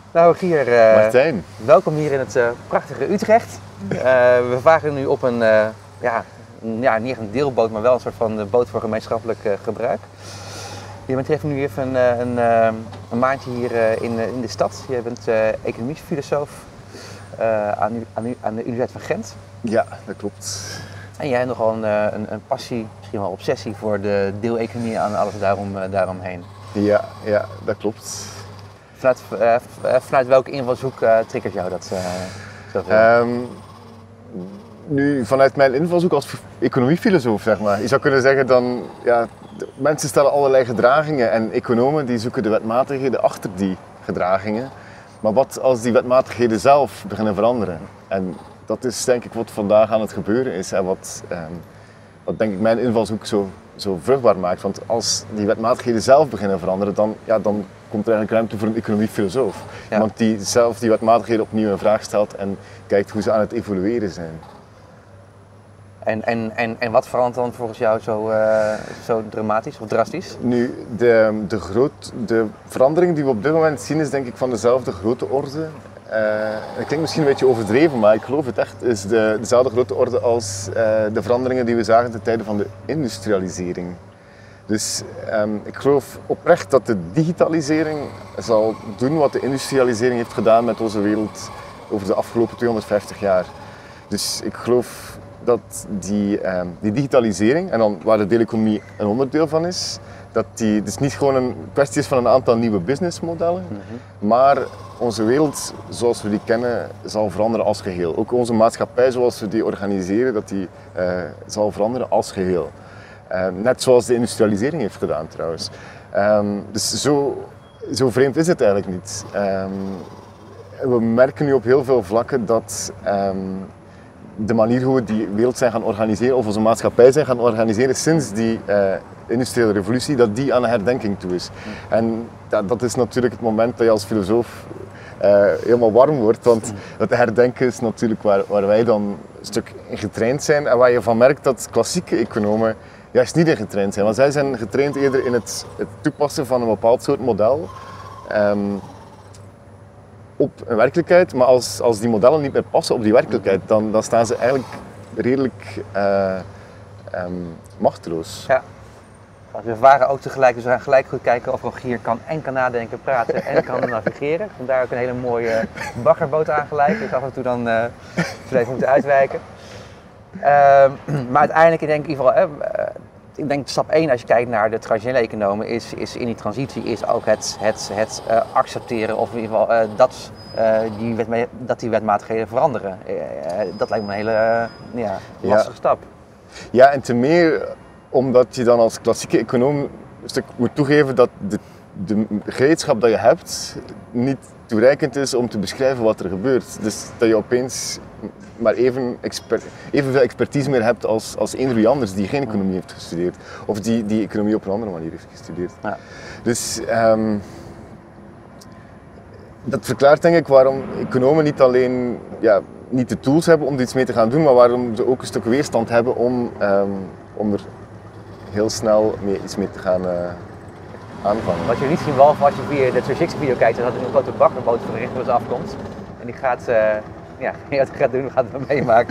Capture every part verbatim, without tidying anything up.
Nou, Gier, uh, Martijn. Welkom hier in het uh, prachtige Utrecht. Uh, we varen nu op een, uh, ja, ja, niet echt een deelboot, maar wel een soort van boot voor gemeenschappelijk uh, gebruik. Je bent even nu even een, een, uh, een maandje hier uh, in, in de stad. Je bent uh, economiefilosoof uh, aan, aan, aan de Universiteit van Gent. Ja, dat klopt. En jij hebt nogal een, een, een passie, misschien wel obsessie voor de deeleconomie en alles daarom, uh, daaromheen. Ja, ja, dat klopt. Vanuit, uh, vanuit welke invalshoek uh, triggert jou dat? Uh, um, nu, vanuit mijn invalshoek als economiefilosoof, zeg maar. Je zou kunnen zeggen dan, ja, mensen stellen allerlei gedragingen en economen die zoeken de wetmatigheden achter die gedragingen. Maar wat als die wetmatigheden zelf beginnen veranderen? En dat is denk ik wat vandaag aan het gebeuren is en wat, um, wat denk ik mijn invalshoek zo, zo vruchtbaar maakt. Want als die wetmatigheden zelf beginnen veranderen, dan, ja, dan komt er eigenlijk ruimte voor een economiefilosoof. Ja. Iemand die zelf die wetmatigheden opnieuw in vraag stelt en kijkt hoe ze aan het evolueren zijn. En, en, en, en wat verandert dan volgens jou zo, uh, zo dramatisch of drastisch? Nu, de, de, groot, de verandering die we op dit moment zien is denk ik van dezelfde grote orde. Uh, dat klinkt misschien een beetje overdreven, maar ik geloof het echt, is de, dezelfde grote orde als uh, de veranderingen die we zagen ten tijde van de industrialisering. Dus um, ik geloof oprecht dat de digitalisering zal doen wat de industrialisering heeft gedaan met onze wereld over de afgelopen tweehonderdvijftig jaar. Dus ik geloof dat die, um, die digitalisering, en dan waar de deeleconomie een onderdeel van is, dat die dus niet gewoon een kwestie is van een aantal nieuwe businessmodellen, mm-hmm. maar onze wereld zoals we die kennen zal veranderen als geheel. Ook onze maatschappij zoals we die organiseren, dat die uh, zal veranderen als geheel. Uh, net zoals de industrialisering heeft gedaan trouwens. Um, dus zo, zo vreemd is het eigenlijk niet. Um, we merken nu op heel veel vlakken dat um, de manier hoe we die wereld zijn gaan organiseren, of onze maatschappij zijn gaan organiseren sinds die uh, industriële revolutie, dat die aan een herdenking toe is. En ja, dat is natuurlijk het moment dat je als filosoof uh, helemaal warm wordt, want dat herdenken is natuurlijk waar, waar wij dan een stuk in getraind zijn en waar je van merkt dat klassieke economen juist niet in getraind zijn, want zij zijn getraind eerder in het, het toepassen van een bepaald soort model um, op een werkelijkheid, maar als, als die modellen niet meer passen op die werkelijkheid, dan, dan staan ze eigenlijk redelijk uh, um, machteloos. Ja. We waren ook tegelijk, dus we gaan gelijk goed kijken of Rogier kan en kan nadenken, praten en kan navigeren. Vandaar ook een hele mooie baggerboot aangeleid, dus af en toe dan uh, even moeten uitwijken. Uh, maar uiteindelijk, ik denk in ieder geval, uh, ik denk stap één als je kijkt naar de traditionele economen, is, is in die transitie is ook het, het, het uh, accepteren of in ieder geval uh, dat, uh, die wet, dat die wetmatigheden veranderen. Uh, dat lijkt me een hele uh, ja, lastige ja. stap. Ja, en te meer omdat je dan als klassieke econoom een stuk moet toegeven dat de, de gereedschap dat je hebt niet toereikend is om te beschrijven wat er gebeurt. Dus dat je opeens maar even exper, evenveel expertise meer hebt als, als eender wie anders die geen economie heeft gestudeerd. Of die, die economie op een andere manier heeft gestudeerd. Ja. Dus um, dat verklaart denk ik waarom economen niet alleen ja, niet de tools hebben om er iets mee te gaan doen, maar waarom ze ook een stuk weerstand hebben om, um, om er heel snel mee, iets mee te gaan uh, aanvangen. Wat je niet zien, behalve als je via de driehonderdzestig video kijkt, is dat er een grote baggerboot van richting ons afkomt. En die gaat, uh, ja, wat hij gaat doen, we gaan het wel meemaken.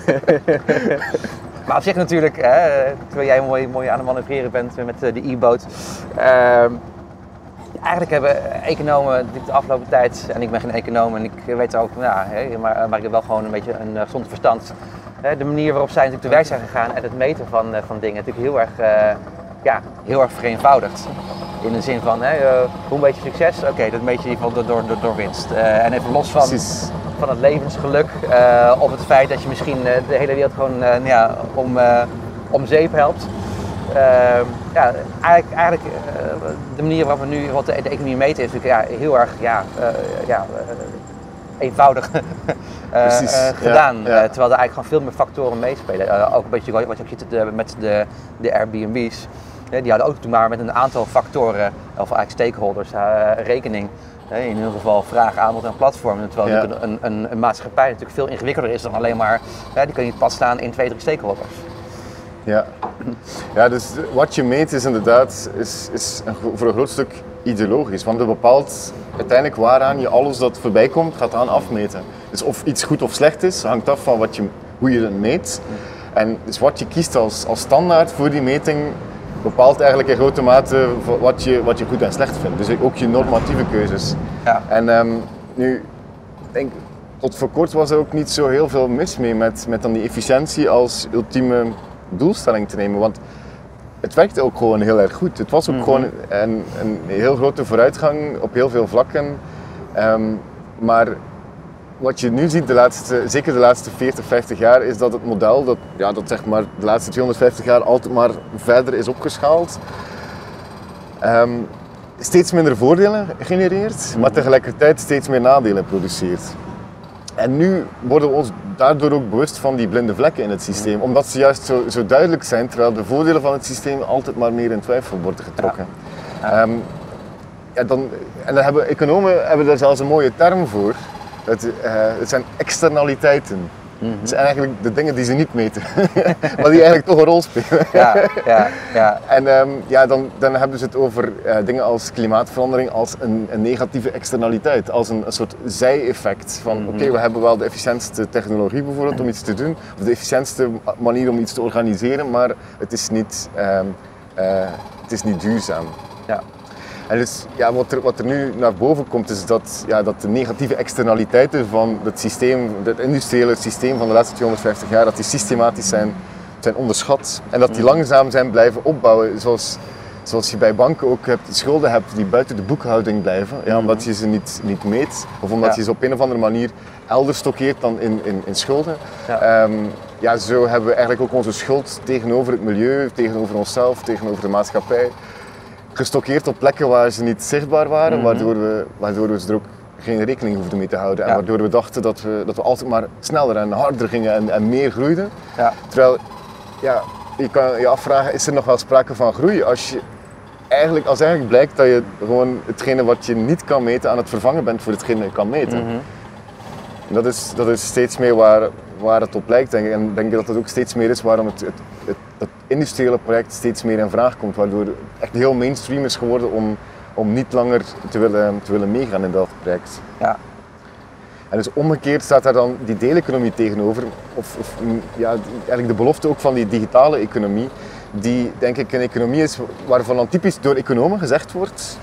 Maar op zich natuurlijk, hè, terwijl jij mooi, mooi aan het manoeuvreren bent met de e-boot. Uh, eigenlijk hebben economen de afgelopen tijd, en ik ben geen econoom en ik weet ook, nou, hè, maar, maar ik heb wel gewoon een beetje een gezond verstand. De manier waarop zij natuurlijk te werk zijn gegaan en het meten van, van dingen natuurlijk heel erg, uh, ja, heel erg vereenvoudigd. In de zin van, hè, uh, hoe meet je succes? Oké, okay, dat meet je in ieder geval door, door, door winst. Uh, en even los van, van het levensgeluk uh, of het feit dat je misschien uh, de hele wereld gewoon uh, ja, om, uh, om zeep helpt. Uh, ja, eigenlijk, eigenlijk uh, de manier waarop we nu wat de, de economie meten is natuurlijk ja, heel erg ja, uh, ja, uh, eenvoudig uh, uh, gedaan. Ja, ja. Uh, terwijl er eigenlijk gewoon veel meer factoren meespelen. Uh, ook een beetje wat je ook ziet de, met de, de Airbnb's. Ja, die hadden ook toen maar met een aantal factoren, of eigenlijk stakeholders, uh, rekening. Uh, in ieder geval vraag, aanbod en platform. Terwijl ja. een, een, een maatschappij natuurlijk veel ingewikkelder is dan alleen maar, uh, die kan niet pas staan in twee, drie stakeholders. Ja. Ja, dus wat je meet is inderdaad is, is een, voor een groot stuk ideologisch, want het bepaalt uiteindelijk waaraan je alles dat voorbij komt gaat aan afmeten. Dus of iets goed of slecht is, hangt af van wat je, hoe je het meet. En dus wat je kiest als, als standaard voor die meting bepaalt eigenlijk in grote mate wat je, wat je goed en slecht vindt. Dus ook je normatieve keuzes. Ja. En um, nu, denk, tot voor kort was er ook niet zo heel veel mis mee met, met dan die efficiëntie als ultieme doelstelling te nemen. Want het werkte ook gewoon heel erg goed. Het was ook mm-hmm. gewoon een, een heel grote vooruitgang op heel veel vlakken. Um, maar wat je nu ziet, de laatste, zeker de laatste veertig, vijftig jaar, is dat het model dat, ja, dat zeg maar de laatste tweehonderdvijftig jaar altijd maar verder is opgeschaald. Um, steeds minder voordelen genereert, mm-hmm. maar tegelijkertijd steeds meer nadelen produceert. En nu worden we ons daardoor ook bewust van die blinde vlekken in het systeem, omdat ze juist zo, zo duidelijk zijn, terwijl de voordelen van het systeem altijd maar meer in twijfel worden getrokken. Ja. Ja. Um, ja, dan, en dan hebben economen hebben daar zelfs een mooie term voor. Het, uh, het zijn externaliteiten. Mm-hmm. Het zijn eigenlijk de dingen die ze niet meten, maar die eigenlijk toch een rol spelen. Ja, ja, ja. En um, ja, dan, dan hebben ze het over uh, dingen als klimaatverandering als een, een negatieve externaliteit, als een, een soort zij-effect. Van mm-hmm. oké, okay, we hebben wel de efficiëntste technologie bijvoorbeeld om iets te doen, of de efficiëntste manier om iets te organiseren, maar het is niet, um, uh, het is niet duurzaam. Ja. En dus ja, wat, er, wat er nu naar boven komt is dat, ja, dat de negatieve externaliteiten van het systeem, het industriële systeem van de laatste tweehonderdvijftig jaar, dat die systematisch zijn, zijn onderschat. En dat die langzaam zijn blijven opbouwen, zoals, zoals je bij banken ook hebt, schulden hebt die buiten de boekhouding blijven, ja, omdat je ze niet, niet meet of omdat ja. je ze op een of andere manier elders stockeert dan in, in, in schulden. Ja. Um, ja, zo hebben we eigenlijk ook onze schuld tegenover het milieu, tegenover onszelf, tegenover de maatschappij gestockeerd op plekken waar ze niet zichtbaar waren, mm-hmm. waardoor, we, waardoor we er ook geen rekening hoefden mee te houden. En ja. waardoor we dachten dat we, dat we altijd maar sneller en harder gingen en, en meer groeiden. Ja. Terwijl, ja, je kan je afvragen, is er nog wel sprake van groei als je eigenlijk, als eigenlijk blijkt dat je gewoon hetgene wat je niet kan meten aan het vervangen bent voor hetgene je kan meten. Mm-hmm. En dat is, dat is steeds meer waar, waar het op lijkt, denk ik. En ik denk dat het ook steeds meer is waarom het, het, het, het industriële project steeds meer in vraag komt. Waardoor het echt heel mainstream is geworden om, om niet langer te willen, te willen meegaan in dat project. Ja. En dus omgekeerd staat daar dan die deeleconomie tegenover. Of, of ja, eigenlijk de belofte ook van die digitale economie. Die denk ik een economie is waarvan dan typisch door economen gezegd wordt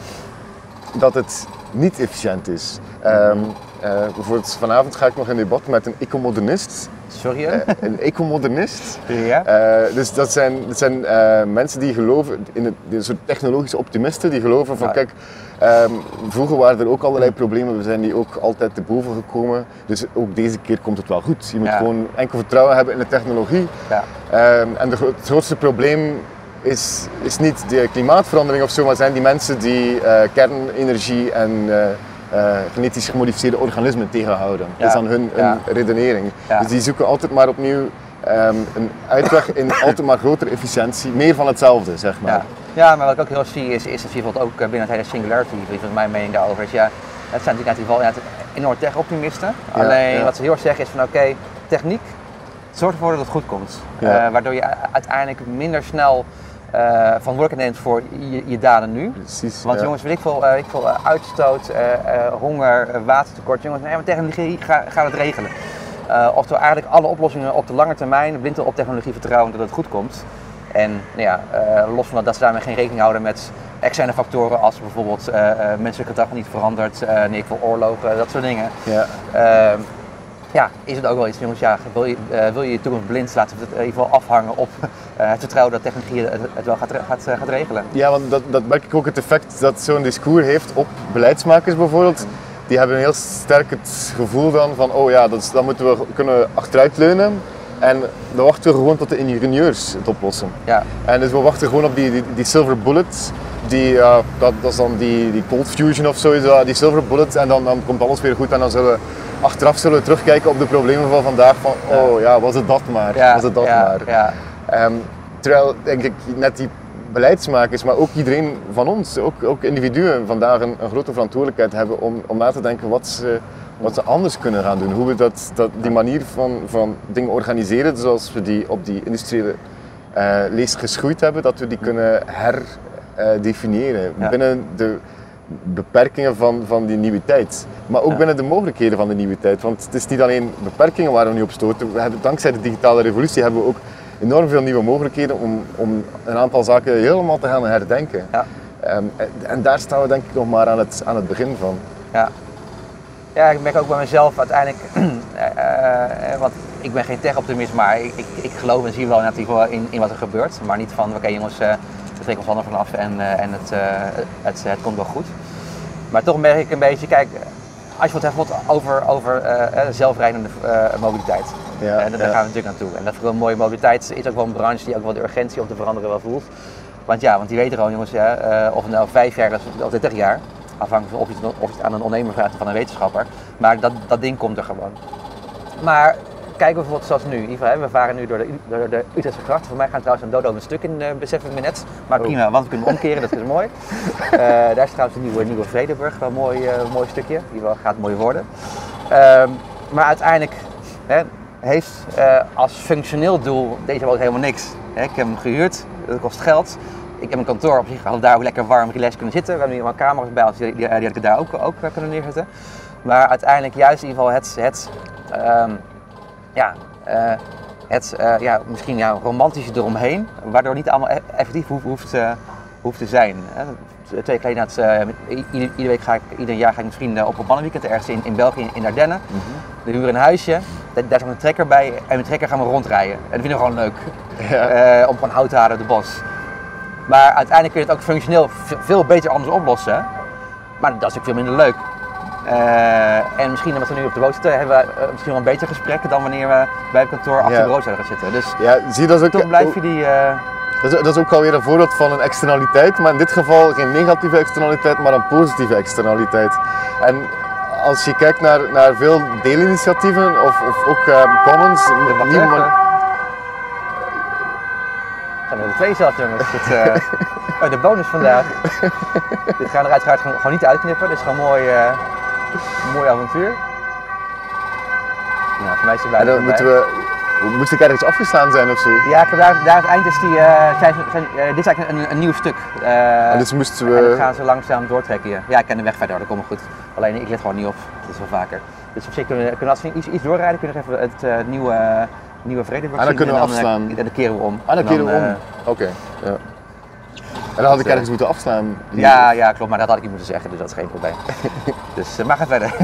dat het niet efficiënt is. Um, uh, bijvoorbeeld vanavond ga ik nog in debat met een ecomodernist. Sorry? Uh, een ecomodernist. Ja. Uh, dus dat zijn, dat zijn uh, mensen die geloven, in het, een soort technologische optimisten, die geloven van ja. kijk, um, vroeger waren er ook allerlei problemen, we zijn die ook altijd te boven gekomen. Dus ook deze keer komt het wel goed. Je moet ja. gewoon enkel vertrouwen hebben in de technologie. Ja. Um, en de, het grootste probleem is, is niet de klimaatverandering of zo, maar zijn die mensen die uh, kernenergie en uh, uh, genetisch gemodificeerde organismen tegenhouden. Ja. Dat is dan hun, hun ja. redenering. Ja. Dus die zoeken altijd maar opnieuw um, een uitweg in altijd maar grotere efficiëntie, meer van hetzelfde, zeg maar. Ja, ja, maar wat ik ook heel zie is, is dat je bijvoorbeeld ook binnen het hele Singularity, volgens mijn mening daarover is, ja, het zijn natuurlijk in ieder geval ja, enorme tech-optimisten. Ja, Alleen ja. wat ze heel erg zeggen is van oké, okay, techniek zorgt ervoor dat het goed komt. Ja. Uh, waardoor je uiteindelijk minder snel Uh, verantwoordelijkheid neemt voor je, je daden nu. Precies, Want ja. jongens, weet ik veel, uh, ik veel uh, uitstoot, uh, uh, honger, uh, watertekort, jongens, nee, maar technologie gaat ga het regelen. Uh, oftewel eigenlijk alle oplossingen op de lange termijn blind op technologie vertrouwen dat het goed komt. En nou ja, uh, los van dat, dat ze daarmee geen rekening houden met externe factoren als bijvoorbeeld uh, uh, menselijk gedrag niet verandert, uh, nee, ik wil oorlogen, dat soort dingen. Ja. Uh, Ja, is het ook wel iets, jongens, ja, wil je, uh, wil je je toekomst blind laten we het in ieder geval afhangen op uh, het vertrouwen dat technologie het, het wel gaat, gaat, gaat regelen? Ja, want dat, dat merk ik ook het effect dat zo'n discours heeft op beleidsmakers bijvoorbeeld. Die hebben heel sterk het gevoel dan van, oh ja, dat is, dan moeten we kunnen achteruitleunen en dan wachten we gewoon tot de ingenieurs het oplossen. Ja. En dus we wachten gewoon op die, die, die silver bullet. Die, uh, dat, dat is dan die, die cold fusion of zo, die silver bullet en dan, dan komt alles weer goed en dan zullen we achteraf zullen we terugkijken op de problemen van vandaag van oh ja, was het dat maar, ja, was het dat ja, maar. Ja. Um, terwijl denk ik net die beleidsmakers, maar ook iedereen van ons, ook, ook individuen vandaag een, een grote verantwoordelijkheid hebben om, om na te denken wat ze, wat ze anders kunnen gaan doen. Hoe we dat, dat, die manier van, van dingen organiseren zoals we die op die industriële uh, leest geschoeid hebben, dat we die kunnen herdefiniëren. Uh, ja. Binnen de beperkingen van, van die nieuwe tijd. Maar ook Ja. binnen de mogelijkheden van de nieuwe tijd. Want het is niet alleen beperkingen waar we nu op stoten. We hebben, dankzij de digitale revolutie hebben we ook enorm veel nieuwe mogelijkheden om, om een aantal zaken helemaal te gaan herdenken. Ja. Um, en, en daar staan we denk ik nog maar aan het, aan het begin van. Ja. Ja, ik merk ook bij mezelf uiteindelijk, uh, uh, want ik ben geen tech-optimist, maar ik, ik, ik geloof en zie wel natuurlijk in, in wat er gebeurt. Maar niet van, oké okay, jongens, uh, we trekken ons handen vanaf en, uh, en het, uh, het, het komt wel goed. Maar toch merk ik een beetje, kijk, als je het hebt over, over uh, zelfrijdende uh, mobiliteit, Ja, uh, daar ja. gaan we natuurlijk naartoe. En dat vind ik wel een mooie mobiliteit, is ook wel een branche die ook wel de urgentie om te veranderen wel voelt. Want ja, want die weten gewoon jongens, ja, uh, of het nou vijf jaar is of dertig jaar, afhankelijk van of je, het, of je het aan een ondernemer vraagt of van een wetenschapper, maar dat, dat ding komt er gewoon. Maar kijk bijvoorbeeld zoals nu, Iva, we varen nu door de, door de Utrechtse gracht. Voor mij gaan trouwens een dodo een stuk in, uh, besef ik me net. Maar Oh. prima, want we kunnen omkeren, dat is mooi. Uh, daar is trouwens een nieuwe, nieuwe Vredenburg, wel een mooi, uh, mooi stukje. Die wel gaat mooi worden. Uh, maar uiteindelijk hè, heeft uh, als functioneel doel deze boot helemaal niks. Hè, ik heb hem gehuurd, dat kost geld. Ik heb een kantoor op zich, hadden daar ook lekker warm relaxed kunnen zitten. We hebben nu wel camera's bij ons, die, die, die had ik daar ook, ook kunnen neerzetten. Maar uiteindelijk juist in ieder geval het, het um, ja, uh, het uh, ja, misschien ja, romantische eromheen, waardoor niet allemaal effectief hoeft, hoeft, uh, hoeft te zijn. Hè. Twee keer geleden, uh, ieder, iedere week ga ik, ieder jaar ga ik met vrienden op een mannenweekend ergens in, in België, in Ardennen. Mm-hmm. We huren een huisje, daar, daar is ook een trekker bij en met trekker gaan we rondrijden. En dat vinden we gewoon leuk, ja. uh, om gewoon hout te halen door het bos. Maar uiteindelijk kun je het ook functioneel veel beter anders oplossen, maar dat is ook veel minder leuk. Uh, en misschien omdat we nu op de boot zitten, hebben we uh, misschien wel een beter gesprek dan wanneer we bij het kantoor achter ja. de bureau zouden gaan zitten. Dus ja, zie, dat is ook, toch blijf je die... Uh... Dat is, dat is ook alweer een voorbeeld van een externaliteit, maar in dit geval geen negatieve externaliteit, maar een positieve externaliteit. En als je kijkt naar, naar veel deelinitiatieven of, of ook uh, commons... Ja, nieuwe man... zijn er twee zelfs jongens. Dit, uh... oh, de bonus vandaag. Dit gaan we er uiteraard gewoon, gewoon niet uitknippen, dit is gewoon mooi, uh, een mooi avontuur. Nou, voor mij is het en dan moeten we... Moest ik ergens afgeslaan zijn of zo? Ja, daar, daar het eind is die, uh, zijn, zijn, uh, dit is eigenlijk een, een nieuw stuk. Uh, en dus moesten we... En dan gaan ze langzaam doortrekken hier. Ja, ik ken de weg verder, dat komt goed. Alleen ik let gewoon niet op, dat is wel vaker. Dus op zich kunnen we, kunnen we als we iets, iets doorrijden, kunnen we even het uh, nieuwe, uh, nieuwe Vredenburg zien. En dan kunnen we en dan, afslaan? Uh, en dan keren we om. Ah, dan keren we om? Uh, Oké, okay, ja. En dan had ik ergens moeten afslaan? Ja, ja, klopt, maar dat had ik niet moeten zeggen, dus dat is geen probleem. Dus uh, maar ga verder.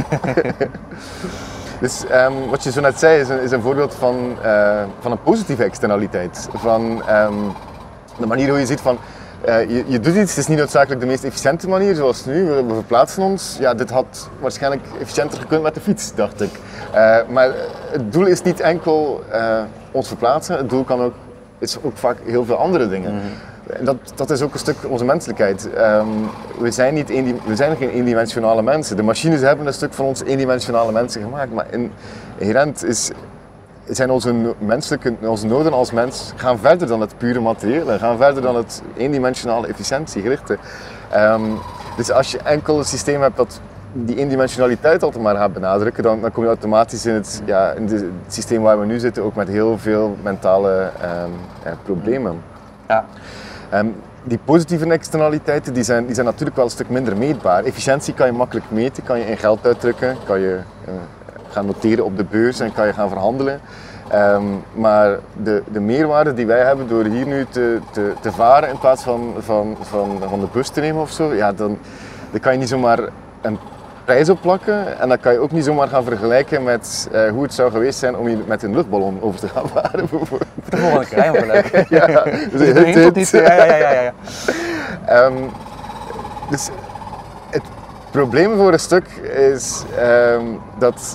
Dus um, wat je zo net zei is een, is een voorbeeld van, uh, van een positieve externaliteit. Van um, de manier hoe je ziet van, uh, je, je doet iets, het is niet noodzakelijk de meest efficiënte manier zoals nu, we, we verplaatsen ons. Ja, dit had waarschijnlijk efficiënter gekund met de fiets, dacht ik. Uh, maar het doel is niet enkel uh, ons verplaatsen, het doel kan ook, is ook vaak heel veel andere dingen. Mm-hmm. En dat, dat is ook een stuk onze menselijkheid. Um, we, zijn niet een, we zijn geen eendimensionale mensen. De machines hebben een stuk van ons eendimensionale mensen gemaakt, maar in, inherent is, zijn onze, menselijke, onze noden als mens gaan verder dan het pure materiële, gaan verder dan het eendimensionale efficiëntiegerichte. Um, dus als je enkel een systeem hebt dat die eendimensionaliteit altijd maar gaat benadrukken, dan, dan kom je automatisch in het, ja, in de, het systeem waar we nu zitten ook met heel veel mentale um, ja, problemen. Ja. Um, die positieve externaliteiten die zijn, die zijn natuurlijk wel een stuk minder meetbaar. Efficiëntie kan je makkelijk meten, kan je in geld uitdrukken, kan je uh, gaan noteren op de beurs en kan je gaan verhandelen. Um, maar de, de meerwaarde die wij hebben door hier nu te, te, te varen in plaats van, van, van, van de bus te nemen of zo, ja, dan, dan kan je niet zomaar een prijs opplakken en dan kan je ook niet zomaar gaan vergelijken met uh, hoe het zou geweest zijn om hier met een luchtballon over te gaan varen. Voor de volgende keer, helemaal leuk. Ja, dus het hint niet. Ja, ja, ja, ja, ja. Um, dus het probleem voor een stuk is um, dat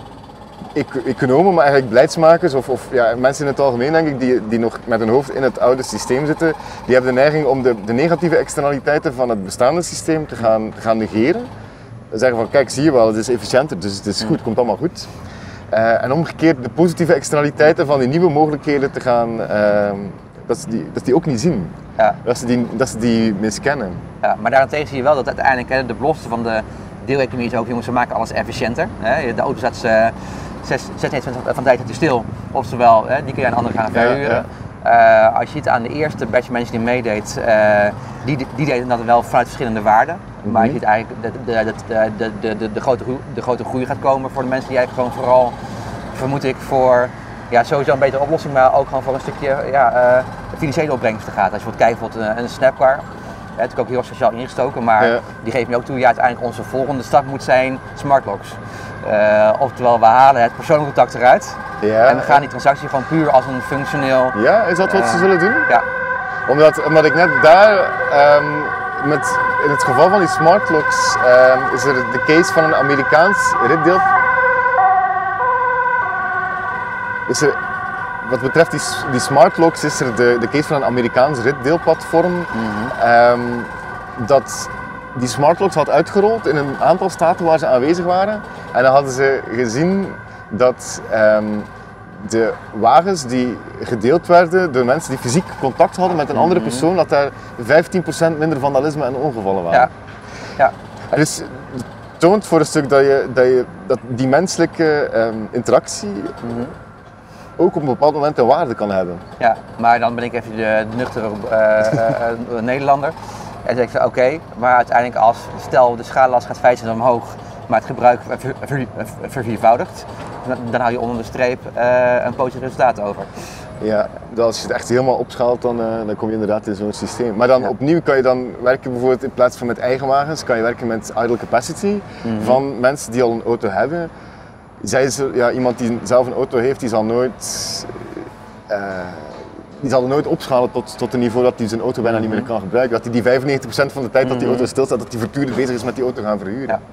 economen, maar eigenlijk beleidsmakers of, of ja, mensen in het algemeen denk ik, die, die nog met hun hoofd in het oude systeem zitten, die hebben de neiging om de, de negatieve externaliteiten van het bestaande systeem te gaan, te gaan negeren. Zeggen van kijk, zie je wel, het is efficiënter, dus het is goed, het komt allemaal goed. Uh, en omgekeerd de positieve externaliteiten van die nieuwe mogelijkheden te gaan, uh, dat, ze die, dat ze die ook niet zien. Ja. Dat, ze die, dat ze die miskennen. Ja, maar daarentegen zie je wel dat uiteindelijk hè, de belofte van de deeleconomie is ook, jongens, we maken alles efficiënter. Hè. De auto staat uh, zesennegentig procent van de tijd stil, oftewel, hè, die kun je aan anderen gaan verhuren. Ja, ja. Uh, als je ziet aan de eerste batch mensen die meedeed, uh, die, die deden dat wel vanuit verschillende waarden. Mm-hmm. Maar je ziet eigenlijk dat de, de, de, de, de, de, grote, de grote groei gaat komen voor de mensen die eigenlijk gewoon vooral, vermoed ik, voor ja, sowieso een betere oplossing, maar ook gewoon voor een stukje ja, uh, financiële opbrengsten gaat. Als je wilt kijken bijvoorbeeld een, een Snapcar, ja, natuurlijk ook heel sociaal ingestoken, maar ja. die geeft me ook toe, ja, uiteindelijk onze volgende stap moet zijn smart locks. Uh, oftewel, we halen het persoonlijk contact eruit ja, en we gaan die transactie gewoon puur als een functioneel... Ja, is dat wat uh, ze zullen doen? Ja. Omdat, omdat ik net daar, um, met, in het geval van die smart locks, um, is er de case van een Amerikaans ritdeel. Is er, wat betreft die, die smart locks is er de, de case van een Amerikaans ritdeelplatform mm-hmm. um, dat die smart locks had uitgerold in een aantal staten waar ze aanwezig waren. En dan hadden ze gezien dat um, de wagens die gedeeld werden door mensen die fysiek contact hadden met een andere persoon, dat daar vijftien procent minder vandalisme en ongevallen waren. Ja. Ja. Dus het toont voor een stuk dat, je, dat, je, dat die menselijke um, interactie mm-hmm. ook op een bepaald moment een waarde kan hebben. Ja, maar dan ben ik even de nuchtere uh, uh, Nederlander. En dan zeg ik, oké, okay, maar uiteindelijk als, stel de schadelast gaat vijf procent omhoog, maar het gebruik ver, ver, verviervoudigt, dan hou je onder de streep uh, een positief resultaat over. Ja, als je het echt helemaal opschaalt, dan, uh, dan kom je inderdaad in zo'n systeem. Maar dan ja. opnieuw kan je dan werken, bijvoorbeeld in plaats van met eigen wagens, kan je werken met idle capacity mm-hmm. van mensen die al een auto hebben. Zij ze, ja, iemand die zelf een auto heeft, die zal nooit, uh, die zal nooit opschalen tot, tot een niveau dat hij zijn auto bijna niet meer kan gebruiken. Dat hij die vijfennegentig procent van de tijd dat die auto stilstaat, dat hij voortdurend bezig is met die auto gaan verhuren. Ja.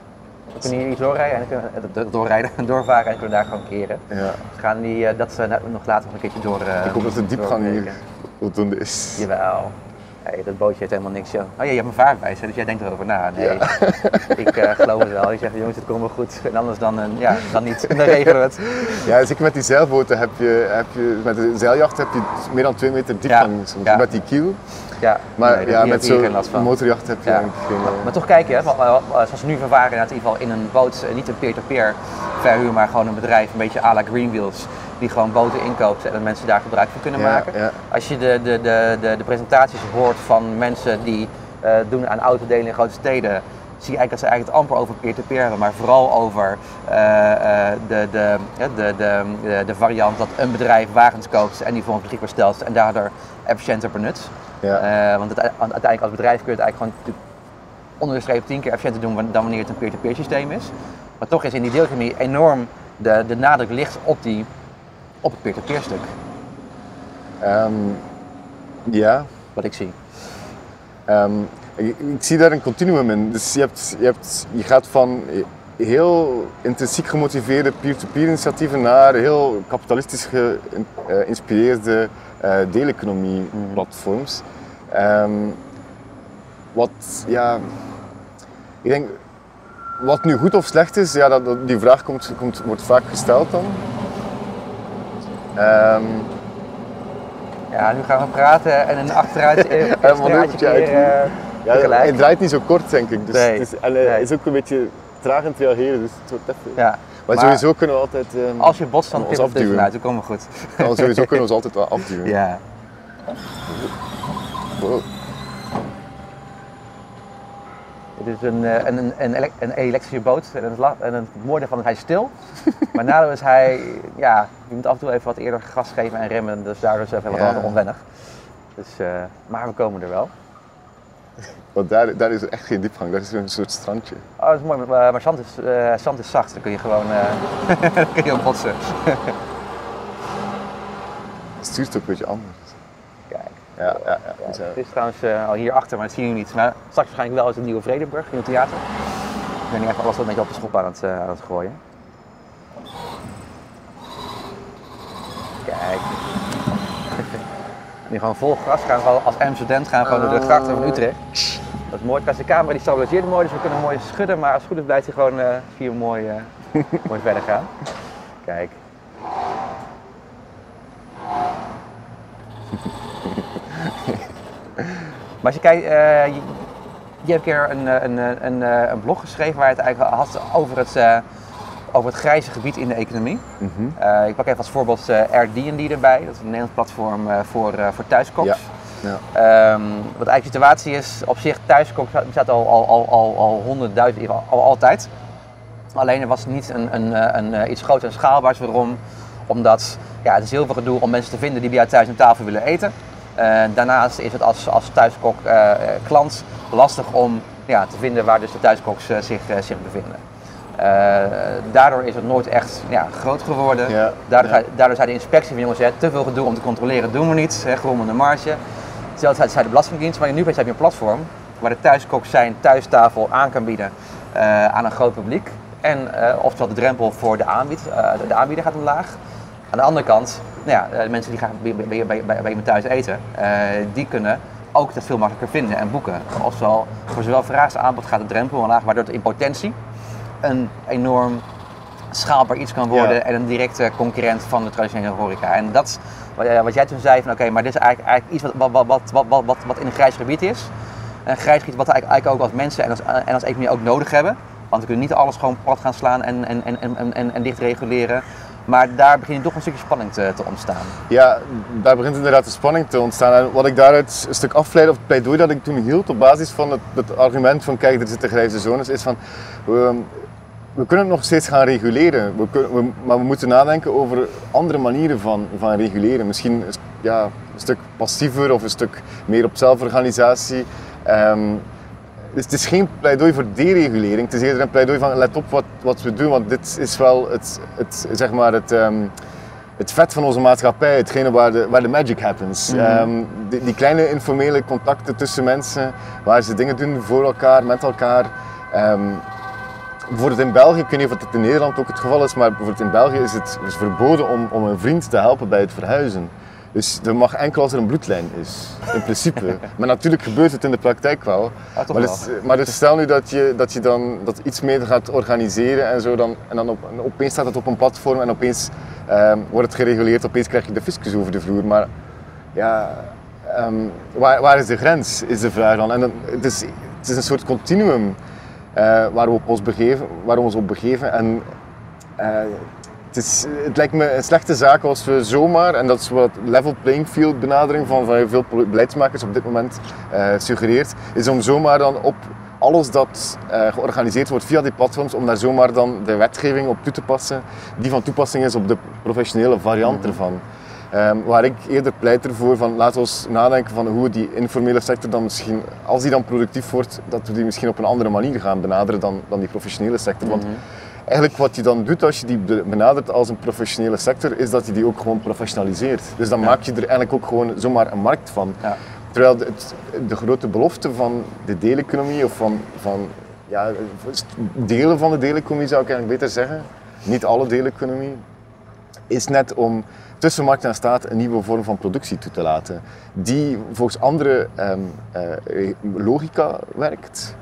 We kunnen hier iets doorrijden en kunnen doorrijden en doorvaren en kunnen daar gewoon keren. Ja. We gaan die, uh, dat uh, nog later nog een keertje door. Uh, Ik hoop dat de diepgang hier voldoende is. Jawel. Hey, dat bootje heeft helemaal niks, joh. Oh ja, je hebt een vaartwijs, dus jij denkt erover na. Nee, ja. ik uh, geloof het wel. Ik zeg, jongens, het komt wel goed. En anders dan, uh, ja, dan niet. Dan regelen we het. Ja, zeker met die zeilboten heb je, heb je, met de zeiljacht heb je meer dan twee meter diepgang. Ja. Ja. Met die kiel. Ja, maar nee, ja, met zo'n motorjacht heb je ja. eigenlijk geen... Maar, maar toch kijk je, hè, zoals we nu vervaren, in ieder geval in een boot, niet een peer-to-peer verhuur, maar gewoon een bedrijf, een beetje à la Greenwheels, die gewoon boten inkoopt en mensen daar gebruik van kunnen ja, maken. Ja. Als je de, de, de, de, de presentaties hoort van mensen die uh, doen aan autodelen in grote steden, zie je eigenlijk dat ze eigenlijk het amper over peer-to-peer hebben, maar vooral over uh, uh, de, de, de, de, de, de variant dat een bedrijf wagens koopt en die voor ons beschikbaar stelt en daardoor efficiënter benut. Ja. Uh, want het, uiteindelijk als bedrijf kun je het eigenlijk gewoon onder de streep tien keer efficiënter doen dan wanneer het een peer-to-peer systeem is. Maar toch is in die deeleconomie enorm de, de nadruk ligt op, die, op het peer-to-peer stuk. Um, ja. Wat ik zie. Um, ik, ik zie daar een continuum in. Dus je, hebt, je, hebt, je gaat van heel intrinsiek gemotiveerde peer-to-peer initiatieven naar heel kapitalistisch geïnspireerde uh, deeleconomie platforms. Um, wat, ja, ik denk, wat nu goed of slecht is, ja, dat, dat, die vraag komt, komt, wordt vaak gesteld dan. Um, ja, nu gaan we praten en een achteruit keer, uh, ja, hij draait niet zo kort, denk ik. Dus nee, het is, en hij nee. is ook een beetje traag in het reageren, dus het wordt even... Ja, maar, maar sowieso kunnen we altijd... Um, als je botst, dan tipt het vanuit, dan komen we goed. Ja, sowieso kunnen we ons altijd wel afduwen. Ja. Wow. Het is een, een, een, een, een elektrische boot en het, en het mooie daarvan is hij stil. Maar nadeel is hij, ja, je moet af en toe even wat eerder gas geven en remmen, dus daardoor is het even ja. wat onwennig. Dus, uh, maar we komen er wel. Want daar, daar is echt geen diepgang, daar is een soort strandje. Oh, dat is mooi, maar, maar zand, is, uh, zand is zacht, dan kun je gewoon uh, dan kun je op botsen. Het stuurt ook een beetje anders. Kijk. Ja, ja, ja. ja, het is trouwens uh, al hier achter, maar dat zien jullie niet. Maar straks waarschijnlijk wel eens het nieuwe Vredenburg in het theater. Ik ben nu even alles een beetje op de schop aan het, uh, aan het gooien. Kijk. Nu gewoon vol gas gaan we als Amsterdam gaan gewoon door de grachten van Utrecht. Dat is mooi. De camera die stabiliseert mooi, dus we kunnen mooi schudden, maar als het goed is blijft hij gewoon uh, hier mooi, uh, mooi verder gaan. Kijk. Maar als je kijkt, uh, je, je hebt een keer een, een, een, een blog geschreven waar je het eigenlijk had over het, uh, over het grijze gebied in de economie. Mm-hmm. uh, ik pak even als voorbeeld uh, R D and D erbij, dat is een Nederlands platform uh, voor, uh, voor thuiskoks. Ja. Ja. Um, wat eigenlijk de situatie is, op zich thuiskok bestaat al, al, al, al, al honderdduizend, al, al altijd. Alleen er was niet een, een, een, een iets groter en schaalbaars. Waarom? Omdat ja, het is heel veel gedoe om mensen te vinden die bij jou thuis aan tafel willen eten. Uh, daarnaast is het als, als thuiskok uh, klant lastig om ja, te vinden waar dus de thuiskoks uh, zich, uh, zich bevinden. Uh, daardoor is het nooit echt ja, groot geworden. Ja, daardoor, ja. daardoor zei de inspectie van jongens, hè, te veel gedoe om te controleren doen we niet, grommende marge. Hetzelfde zei de Belastingdienst, maar nu heb je een platform waar de thuiskok zijn thuistafel aan kan bieden uh, aan een groot publiek. En uh, oftewel de drempel voor de, aanbied, uh, de aanbieder gaat omlaag. Aan de andere kant, nou ja, de mensen die graag bij, bij, bij, bij, bij me thuis eten, uh, die kunnen ook dat veel makkelijker vinden en boeken. Oftewel, voor zowel vraag als aanbod gaat de drempel omlaag, waardoor het in potentie een enorm schaalbaar iets kan worden ja. en een directe concurrent van de traditionele horeca. En dat, wat jij toen zei, van oké, okay, maar dit is eigenlijk, eigenlijk iets wat, wat, wat, wat, wat, wat in een grijs gebied is. Een grijs gebied wat we eigenlijk ook als mensen en als, en als economie ook nodig hebben. Want we kunnen niet alles gewoon plat gaan slaan en, en, en, en, en, en dicht reguleren. Maar daar begint toch een stukje spanning te, te ontstaan. Ja, daar begint inderdaad de spanning te ontstaan. En wat ik daaruit een stuk afleid, of het pleidooi dat ik toen hield op basis van het, het argument van kijk, er zitten grijze zones, is van we, we kunnen het nog steeds gaan reguleren. We kunnen, we, maar we moeten nadenken over andere manieren van, van reguleren. Misschien ja, een stuk passiever of een stuk meer op zelforganisatie. Um, Dus het is geen pleidooi voor deregulering, het is eerder een pleidooi van let op wat, wat we doen, want dit is wel het, het, zeg maar het, um, het vet van onze maatschappij, hetgene waar de, waar de magic happens. Mm-hmm. um, die, die kleine informele contacten tussen mensen, waar ze dingen doen voor elkaar, met elkaar. Um, bijvoorbeeld in België, ik weet niet of het in Nederland ook het geval is, maar bijvoorbeeld in België is het is verboden om, om een vriend te helpen bij het verhuizen. Dus dat mag enkel als er een bloedlijn is, in principe. Maar natuurlijk gebeurt het in de praktijk wel. Ja, maar, dus, maar dus stel nu dat je, dat je dan dat iets meer gaat organiseren en zo, dan, en dan op, en opeens staat het op een platform en opeens um, wordt het gereguleerd, opeens krijg je de fiscus over de vloer. Maar ja, um, waar, waar is de grens, is de vraag dan. En dan, het, is, het is een soort continuum uh, waar, we op ons begeven, waar we ons op begeven. En, uh, Het, is, het lijkt me een slechte zaak als we zomaar, en dat is wat level playing field benadering van, van veel beleidsmakers op dit moment uh, suggereert, is om zomaar dan op alles dat uh, georganiseerd wordt via die platforms, om daar zomaar dan de wetgeving op toe te passen, die van toepassing is op de professionele variant ervan. Um, waar ik eerder pleit ervoor van laten we nadenken van hoe we die informele sector dan misschien, als die dan productief wordt, dat we die misschien op een andere manier gaan benaderen dan, dan die professionele sector. Want eigenlijk wat je dan doet als je die benadert als een professionele sector, is dat je die ook gewoon professionaliseert. Dus dan ja. maak je er eigenlijk ook gewoon zomaar een markt van. Ja. Terwijl de, het, de grote belofte van de deeleconomie, of van, van ja, delen van de deeleconomie zou ik eigenlijk beter zeggen, niet alle deeleconomie, is net om tussen markt en staat een nieuwe vorm van productie toe te laten. Die volgens andere um, uh, logica werkt.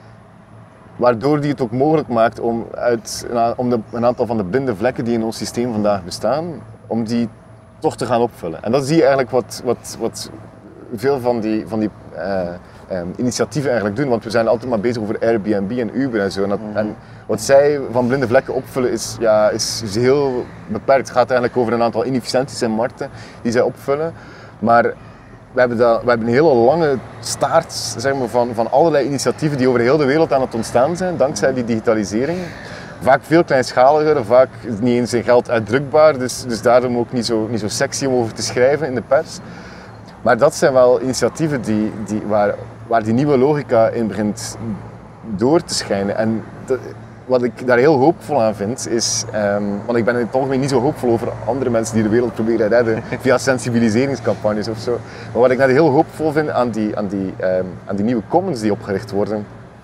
Waardoor die het ook mogelijk maakt om, uit, om de, een aantal van de blinde vlekken die in ons systeem vandaag bestaan, om die toch te gaan opvullen. En dat zie je eigenlijk wat, wat, wat veel van die, van die uh, um, initiatieven eigenlijk doen, want we zijn altijd maar bezig over Airbnb en Uber en zo. En, dat, mm-hmm. en wat zij van blinde vlekken opvullen is, ja, is, is heel beperkt. Het gaat eigenlijk over een aantal inefficiënties en markten die zij opvullen. Maar we hebben, dat, we hebben een hele lange staart, zeg maar, van, van allerlei initiatieven die over heel de wereld aan het ontstaan zijn, dankzij die digitalisering. Vaak veel kleinschaliger, vaak niet eens in geld uitdrukbaar, dus, dus daarom ook niet zo, niet zo sexy om over te schrijven in de pers. Maar dat zijn wel initiatieven die, die, waar, waar die nieuwe logica in begint door te schijnen. En de, wat ik daar heel hoopvol aan vind is, um, want ik ben in het algemeen niet zo hoopvol over andere mensen die de wereld proberen redden via sensibiliseringscampagnes of zo. Maar wat ik net heel hoopvol vind aan die, aan die, um, aan die nieuwe commons die opgericht worden,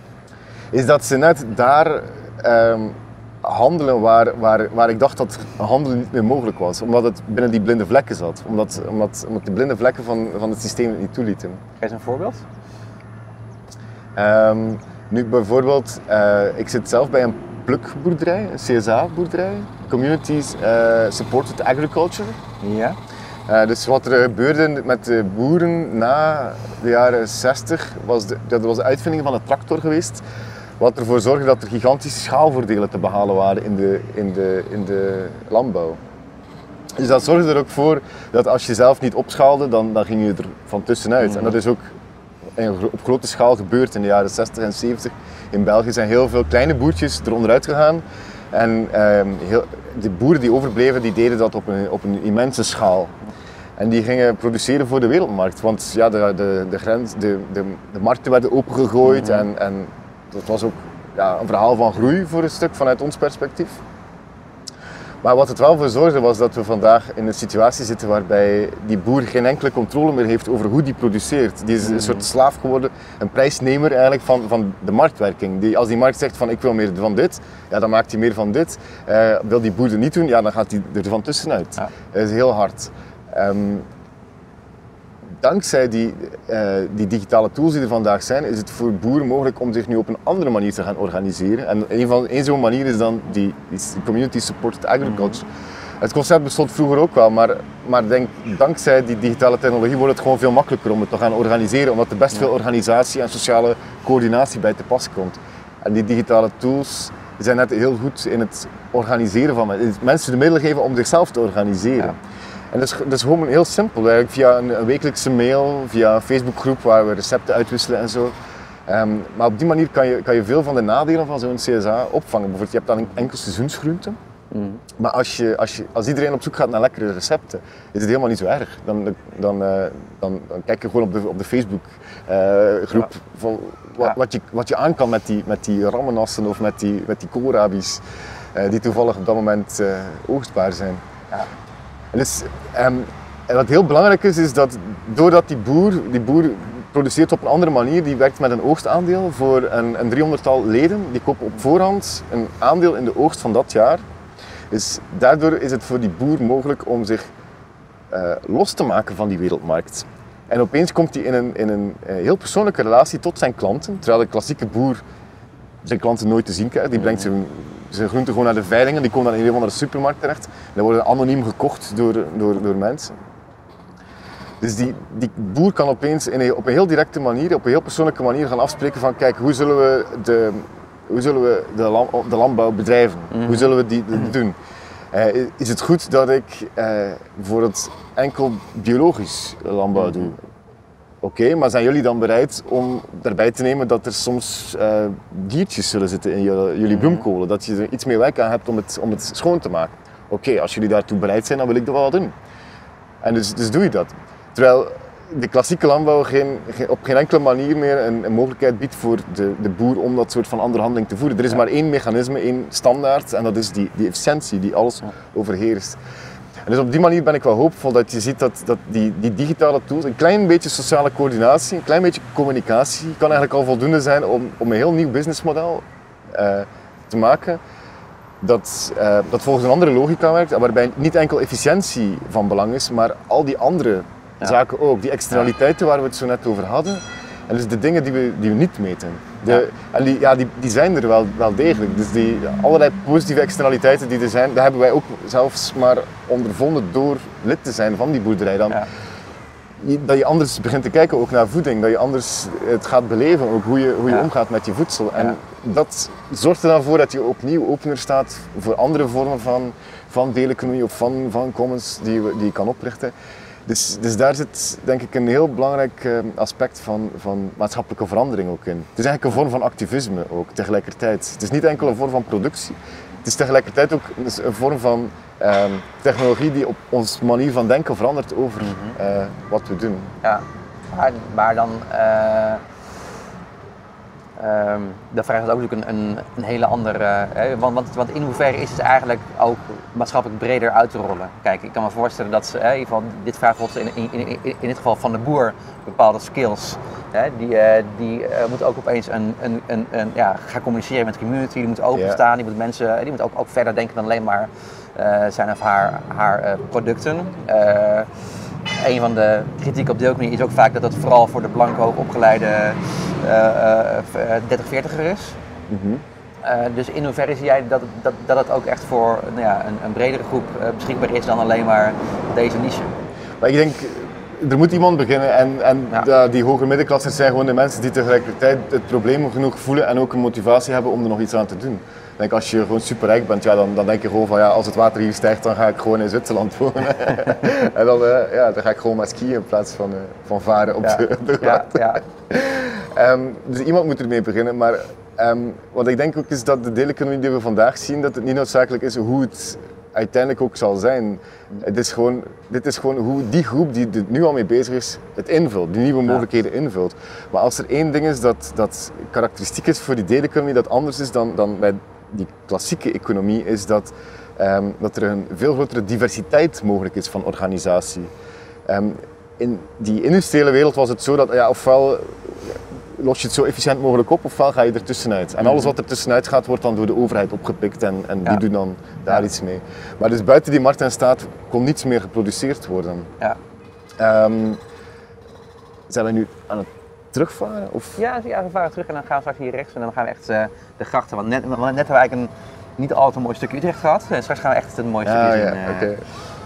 is dat ze net daar um, handelen waar, waar, waar ik dacht dat handelen niet meer mogelijk was. Omdat het binnen die blinde vlekken zat. Omdat, omdat, omdat de blinde vlekken van, van het systeem het niet toelieten. Geef eens een voorbeeld? Um, nu bijvoorbeeld, uh, ik zit zelf bij een plukboerderij, een C S A-boerderij. Communities uh, Supported Agriculture. Ja. Uh, dus wat er gebeurde met de boeren na de jaren zestig, was de, dat was de uitvinding van de tractor geweest. Wat ervoor zorgde dat er gigantische schaalvoordelen te behalen waren in de, in de, in de landbouw. Dus dat zorgde er ook voor dat als je zelf niet opschaalde, dan, dan ging je er van tussenuit. Mm-hmm. En dat is ook op grote schaal gebeurd in de jaren zestig en zeventig. In België zijn heel veel kleine boertjes eronderuit gegaan. En eh, heel, de boeren die overbleven, die deden dat op een, op een immense schaal. En die gingen produceren voor de wereldmarkt. Want ja, de, de, de, grens, de, de, de markten werden opengegooid. Mm-hmm. en, en dat was ook ja, een verhaal van groei voor een stuk vanuit ons perspectief. Maar wat het wel voor zorgde was dat we vandaag in een situatie zitten waarbij die boer geen enkele controle meer heeft over hoe die produceert. Die is een soort slaaf geworden, een prijsnemer eigenlijk van, van de marktwerking. Die, als die markt zegt van ik wil meer van dit, ja, dan maakt hij meer van dit. Uh, wil die boer er niet doen, ja, dan gaat hij er van tussenuit. Ja. Dat is heel hard. Um, dankzij die, uh, die digitale tools die er vandaag zijn, is het voor boeren mogelijk om zich nu op een andere manier te gaan organiseren. En een, van, een zo'n manier is dan die, die Community Supported Agriculture. Mm-hmm. Het concept bestond vroeger ook wel, maar, maar denk, dankzij die digitale technologie wordt het gewoon veel makkelijker om het te gaan organiseren, omdat er best veel organisatie en sociale coördinatie bij te pas komt. En die digitale tools zijn net heel goed in het organiseren van mensen, mensen de middelen geven om zichzelf te organiseren. Ja. En dat is, dat is gewoon heel simpel, eigenlijk via een, een wekelijkse mail, via een Facebookgroep waar we recepten uitwisselen en zo. Um, maar op die manier kan je, kan je veel van de nadelen van zo'n C S A opvangen. Bijvoorbeeld, je hebt dan enkel seizoensgroenten. Mm. Maar als, je, als, je, als iedereen op zoek gaat naar lekkere recepten, is het helemaal niet zo erg. Dan, dan, uh, dan, dan kijk je gewoon op de, op de Facebookgroep uh, ja. van wat, ja. wat, je, wat je aan kan met die, met die rammenassen of met die, met die koolrabi's uh, die toevallig op dat moment uh, oogstbaar zijn. Ja. En, dus, um, en wat heel belangrijk is, is dat doordat die boer, die boer produceert op een andere manier, die werkt met een oogstaandeel voor een, een driehonderdtal leden, die kopen op voorhand een aandeel in de oogst van dat jaar. Dus daardoor is het voor die boer mogelijk om zich uh, los te maken van die wereldmarkt. En opeens komt hij in een, in een uh, heel persoonlijke relatie tot zijn klanten, terwijl de klassieke boer zijn klanten nooit te zien krijgt. Die brengt zijn, zijn groenten gewoon naar de veilingen, die komen dan in een of andere supermarkt terecht. En die worden anoniem gekocht door, door, door mensen. Dus die, die boer kan opeens in een, op een heel directe manier, op een heel persoonlijke manier gaan afspreken van kijk, hoe zullen we de, hoe zullen we de, lam, de landbouw bedrijven? Mm-hmm. Hoe zullen we die, die doen? Uh, is het goed dat ik uh, voor het enkel biologisch landbouw doe? Oké, okay, maar zijn jullie dan bereid om daarbij te nemen dat er soms uh, diertjes zullen zitten in jullie, jullie bloemkolen? Dat je er iets meer werk aan hebt om het, om het schoon te maken? Oké, okay, als jullie daartoe bereid zijn, dan wil ik dat wel doen. En dus, dus doe je dat. Terwijl de klassieke landbouw geen, geen, op geen enkele manier meer een, een mogelijkheid biedt voor de, de boer om dat soort van onderhandeling te voeren. Er is ja. maar één mechanisme, één standaard en dat is die, die efficiëntie die alles ja. overheerst. En dus op die manier ben ik wel hoopvol dat je ziet dat, dat die, die digitale tools, een klein beetje sociale coördinatie, een klein beetje communicatie, kan eigenlijk al voldoende zijn om, om een heel nieuw businessmodel uh, te maken. Dat, uh, dat volgens een andere logica werkt, waarbij niet enkel efficiëntie van belang is, maar al die andere ja. zaken ook. Die externaliteiten waar we het zo net over hadden. En dus de dingen die we, die we niet meten. De, ja. En die, ja, die, die zijn er wel, wel degelijk. Dus die allerlei positieve externaliteiten die er zijn, daar hebben wij ook zelfs maar ondervonden door lid te zijn van die boerderij. Dan, ja. Dat je anders begint te kijken ook naar voeding, dat je anders het gaat beleven, ook hoe je, hoe je ja. omgaat met je voedsel. En ja. dat zorgt er dan voor dat je opnieuw opener staat voor andere vormen van, van deeleconomie of van, van commons die, die je kan oprichten. Dus, dus daar zit denk ik een heel belangrijk uh, aspect van, van maatschappelijke verandering ook in. Het is eigenlijk een vorm van activisme ook tegelijkertijd. Het is niet enkel een vorm van productie, het is tegelijkertijd ook een vorm van uh, technologie die op onze manier van denken verandert over uh, wat we doen. Ja, maar, maar dan... Uh... Um, de vraag is ook natuurlijk een, een, een hele andere, hè, want, want, want in hoeverre is het eigenlijk ook maatschappelijk breder uit te rollen? Kijk, ik kan me voorstellen dat ze, hè, in, ieder geval, dit vraagt in, in, in, in dit geval van de boer bepaalde skills. Hè, die uh, die uh, moet ook opeens een, een, een, een, ja, gaan communiceren met de community, die moet openstaan, yeah. die moet mensen, die moet ook, ook verder denken dan alleen maar uh, zijn of haar, haar uh, producten. Uh, Een van de kritiek op deelcompagnie is ook vaak dat het vooral voor de blanco opgeleide uh, uh, dertig veertiger is. Mm-hmm. Uh, dus in hoeverre zie jij dat, dat, dat het ook echt voor nou ja, een, een bredere groep uh, beschikbaar is dan alleen maar deze niche? Maar ik denk, er moet iemand beginnen en, en Ja. ja, die hoge middenklassers zijn gewoon de mensen die tegelijkertijd het probleem genoeg voelen en ook een motivatie hebben om er nog iets aan te doen. Ik denk, als je gewoon superrijk bent, ja, dan, dan denk je gewoon van ja, als het water hier stijgt, dan ga ik gewoon in Zwitserland wonen. En dan, uh, ja, dan ga ik gewoon maar skiën in plaats van, uh, van varen op Ja. de, de Ja, ja. Um, dus iemand moet ermee beginnen, maar um, wat ik denk ook is dat de deeleconomie die we vandaag zien, dat het niet noodzakelijk is hoe het uiteindelijk ook zal zijn. Het is gewoon, dit is gewoon hoe die groep die er nu al mee bezig is, het invult, die nieuwe mogelijkheden invult. Maar als er één ding is dat, dat karakteristiek is voor die deeleconomie, dat anders is dan, dan bij die klassieke economie, is dat, um, dat er een veel grotere diversiteit mogelijk is van organisatie. Um, in die industriële wereld was het zo dat ja, ofwel los je het zo efficiënt mogelijk op, ofwel ga je er tussenuit. En alles wat er tussenuit gaat, wordt dan door de overheid opgepikt en, en die Ja. doen dan daar ja. iets mee. Maar dus buiten die markt en staat kon niets meer geproduceerd worden. Ja. Um, zijn we nu aan het terugvaren? Of? Ja, ja, we varen terug en dan gaan we straks hier rechts en dan gaan we echt uh, de grachten. Want net, want net hebben we eigenlijk een niet al te mooi stukje Utrecht gehad. En straks gaan we echt een mooi stukje ja, zien. Ja, uh, okay.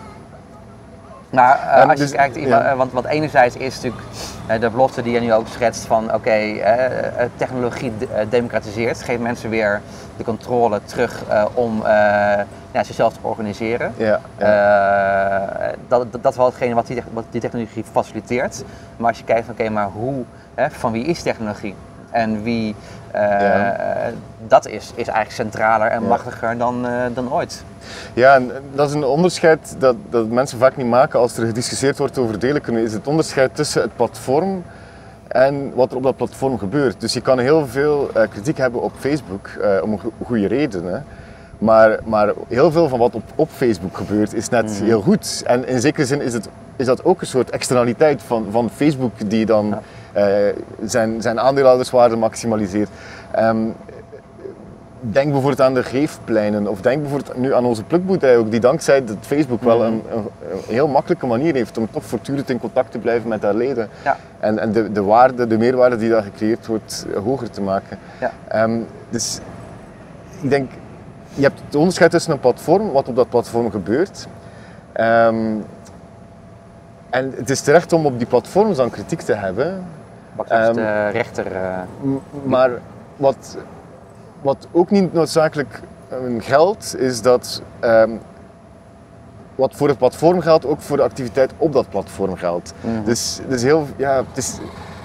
Maar uh, als dus, je kijkt, ja. want, want enerzijds is natuurlijk uh, de belofte die je nu ook schetst van oké, okay, uh, technologie de, uh, democratiseert, geeft mensen weer de controle terug uh, om uh, ja, zichzelf te organiseren. Ja, ja. Uh, dat, dat, dat is wel hetgene wat die, wat die technologie faciliteert. Maar als je kijkt van oké, okay, maar hoe, hè, van wie is technologie? En wie uh, ja. dat is, is eigenlijk centraler en ja. machtiger dan, uh, dan ooit. Ja, en dat is een onderscheid dat, dat mensen vaak niet maken als er gediscussieerd wordt over deeleconomie. Is het onderscheid tussen het platform en wat er op dat platform gebeurt. Dus je kan heel veel uh, kritiek hebben op Facebook, uh, om een go- goede reden. Hè. Maar, maar heel veel van wat op, op Facebook gebeurt is net mm-hmm. heel goed. En in zekere zin is, het, is dat ook een soort externaliteit van, van Facebook die dan ja. uh, zijn, zijn aandeelhouderswaarde maximaliseert. Um, Denk bijvoorbeeld aan de geefpleinen of denk bijvoorbeeld nu aan onze plukboerderij ook, die dankzij dat Facebook wel een, een, een heel makkelijke manier heeft om toch voortdurend in contact te blijven met haar leden. Ja. En, en de, de waarde, de meerwaarde die daar gecreëerd wordt, hoger te maken. Ja. Um, dus ik denk, je hebt het onderscheid tussen een platform, wat op dat platform gebeurt. Um, en het is terecht om op die platforms dan kritiek te hebben. Wat is um, de rechter? Uh... Maar wat... Wat ook niet noodzakelijk geldt, is dat um, wat voor het platform geldt, ook voor de activiteit op dat platform geldt. Mm-hmm. Dus, dus heel, ja, het is,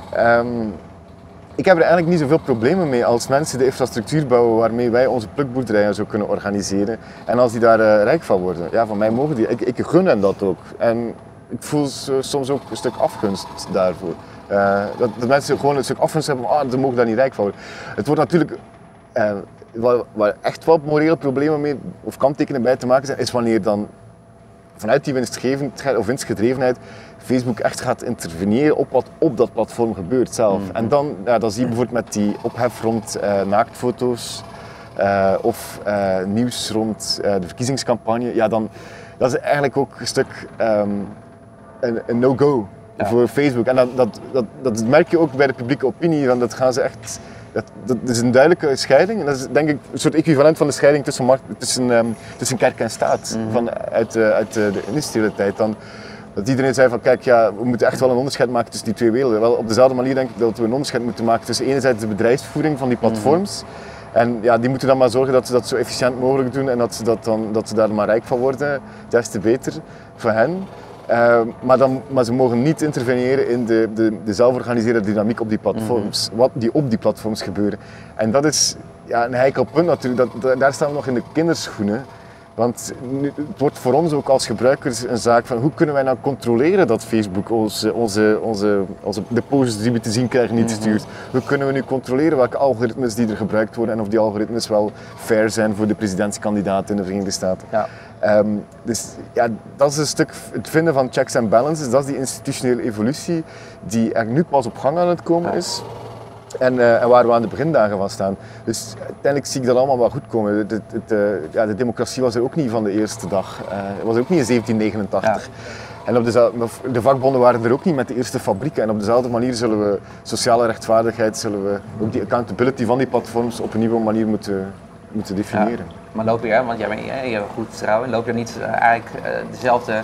um, ik heb er eigenlijk niet zoveel problemen mee als mensen de infrastructuur bouwen waarmee wij onze plukboerderijen zo kunnen organiseren. En als die daar uh, rijk van worden, ja, van mij mogen die. Ik, ik gun hen dat ook. En ik voel soms ook een stuk afgunst daarvoor. Uh, dat, dat mensen gewoon een stuk afgunst hebben, ah, ze mogen daar niet rijk van worden. Het wordt natuurlijk... Uh, waar, waar echt wel morele problemen mee of kanttekenen bij te maken zijn, is wanneer dan vanuit die winstgevendheid of winstgedrevenheid Facebook echt gaat interveneren op wat op dat platform gebeurt zelf. Mm-hmm. En dan, ja, dan zie je bijvoorbeeld met die ophef rond uh, naaktfoto's uh, of uh, nieuws rond uh, de verkiezingscampagne, ja, dan dat is eigenlijk ook een stuk um, een, een no-go ja. voor Facebook. En dat, dat, dat, dat merk je ook bij de publieke opinie, want dat gaan ze echt... Dat, dat is een duidelijke scheiding en dat is denk ik een soort equivalent van de scheiding tussen, markt, tussen, um, tussen kerk en staat mm-hmm. van, uit, uh, uit uh, de industriële tijd. Dan, dat iedereen zei van kijk, ja, we moeten echt wel een onderscheid maken tussen die twee werelden. Wel, op dezelfde manier denk ik dat we een onderscheid moeten maken tussen enerzijds de bedrijfsvoering van die platforms. Mm-hmm. En ja, die moeten dan maar zorgen dat ze dat zo efficiënt mogelijk doen en dat ze, dat dan, dat ze daar maar rijk van worden. Des te beter voor hen. Uh, maar, dan, maar ze mogen niet interveneren in de, de, de zelforganiseerde dynamiek op die platforms, mm-hmm. wat die op die platforms gebeuren. En dat is ja, een heikel punt natuurlijk, dat, daar staan we nog in de kinderschoenen. Want nu, het wordt voor ons ook als gebruikers een zaak van hoe kunnen wij nou controleren dat Facebook onze, onze, onze, onze, de posters die we te zien krijgen niet stuurt. Mm-hmm. Hoe kunnen we nu controleren welke algoritmes die er gebruikt worden en of die algoritmes wel fair zijn voor de presidentskandidaat in de Verenigde Staten. Ja. Um, dus ja, dat is een stuk het vinden van checks and balances, dat is die institutionele evolutie die er nu pas op gang aan het komen is. En, uh, en waar we aan de begindagen van staan. Dus uiteindelijk zie ik dat allemaal wel goed komen. Het, het, het, uh, ja, de democratie was er ook niet van de eerste dag. Uh, het was ook niet in zeventien negenentachtig. Ja. En op dezelfde, de vakbonden waren er ook niet met de eerste fabrieken. En op dezelfde manier zullen we sociale rechtvaardigheid, zullen we ook die accountability van die platforms op een nieuwe manier moeten, moeten definiëren. Ja. Maar loop je, want jij bent, je bent goed trouw, loop je niet uh, eigenlijk uh, dezelfde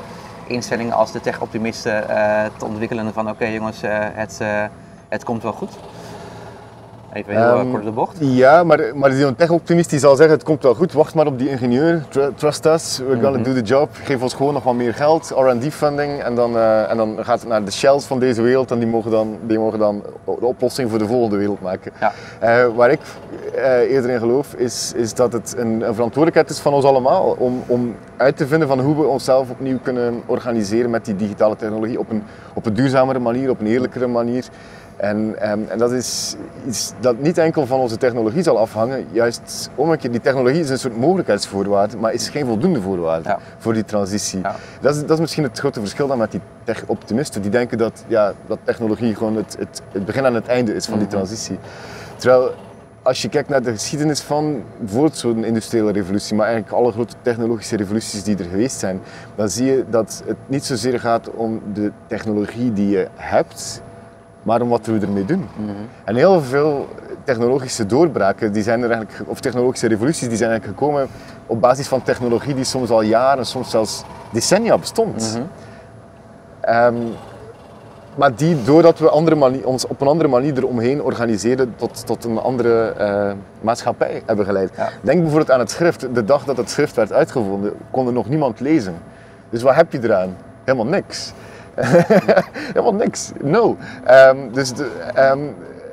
instellingen als de tech-optimisten uh, te ontwikkelen van oké okay, jongens, uh, het, uh, het komt wel goed? Even heel um, kort de bocht. Ja, maar, maar die tech-optimist die zal zeggen het komt wel goed, wacht maar op die ingenieur, trust us, we're gonna mm-hmm. do the job, geef ons gewoon nog wat meer geld, R and D funding en dan, uh, en dan gaat het naar de Shells van deze wereld en die mogen dan, die mogen dan de oplossing voor de volgende wereld maken. Ja. Uh, waar ik uh, eerder in geloof is, is dat het een, een verantwoordelijkheid is van ons allemaal om, om uit te vinden van hoe we onszelf opnieuw kunnen organiseren met die digitale technologie op een, op een duurzamere manier, op een eerlijkere manier. En, um, en dat is iets dat niet enkel van onze technologie zal afhangen, juist omgekeerd, die technologie is een soort mogelijkheidsvoorwaarde, maar is geen voldoende voorwaarde ja. voor die transitie. Ja. Dat, is, dat is misschien het grote verschil dan met die tech-optimisten, die denken dat, ja, dat technologie gewoon het, het, het begin en het einde is van die transitie. Terwijl, als je kijkt naar de geschiedenis van bijvoorbeeld zo'n industriële revolutie, maar eigenlijk alle grote technologische revoluties die er geweest zijn, dan zie je dat het niet zozeer gaat om de technologie die je hebt, maar om wat we ermee doen. Mm-hmm. En heel veel technologische doorbraken, die zijn er eigenlijk, of technologische revoluties, die zijn eigenlijk gekomen op basis van technologie die soms al jaren, soms zelfs decennia bestond. Mm-hmm. Um, maar die, doordat we andere manie- ons op een andere manier eromheen organiseren, tot, tot een andere uh, maatschappij hebben geleid. Ja. Denk bijvoorbeeld aan het schrift. De dag dat het schrift werd uitgevonden, kon er nog niemand lezen. Dus wat heb je eraan? Helemaal niks. Helemaal niks, nul. Um, dus de, um,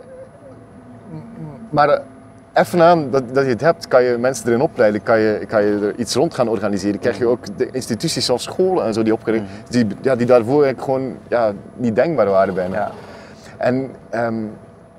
maar uh, even aan dat, dat je het hebt, kan je mensen erin opleiden, kan je, kan je er iets rond gaan organiseren. Krijg je ook de instituties zoals scholen en zo die opgericht, mm-hmm. die, ja, die daarvoor eigenlijk gewoon ja, niet denkbaar waren bijna. Ja. En um,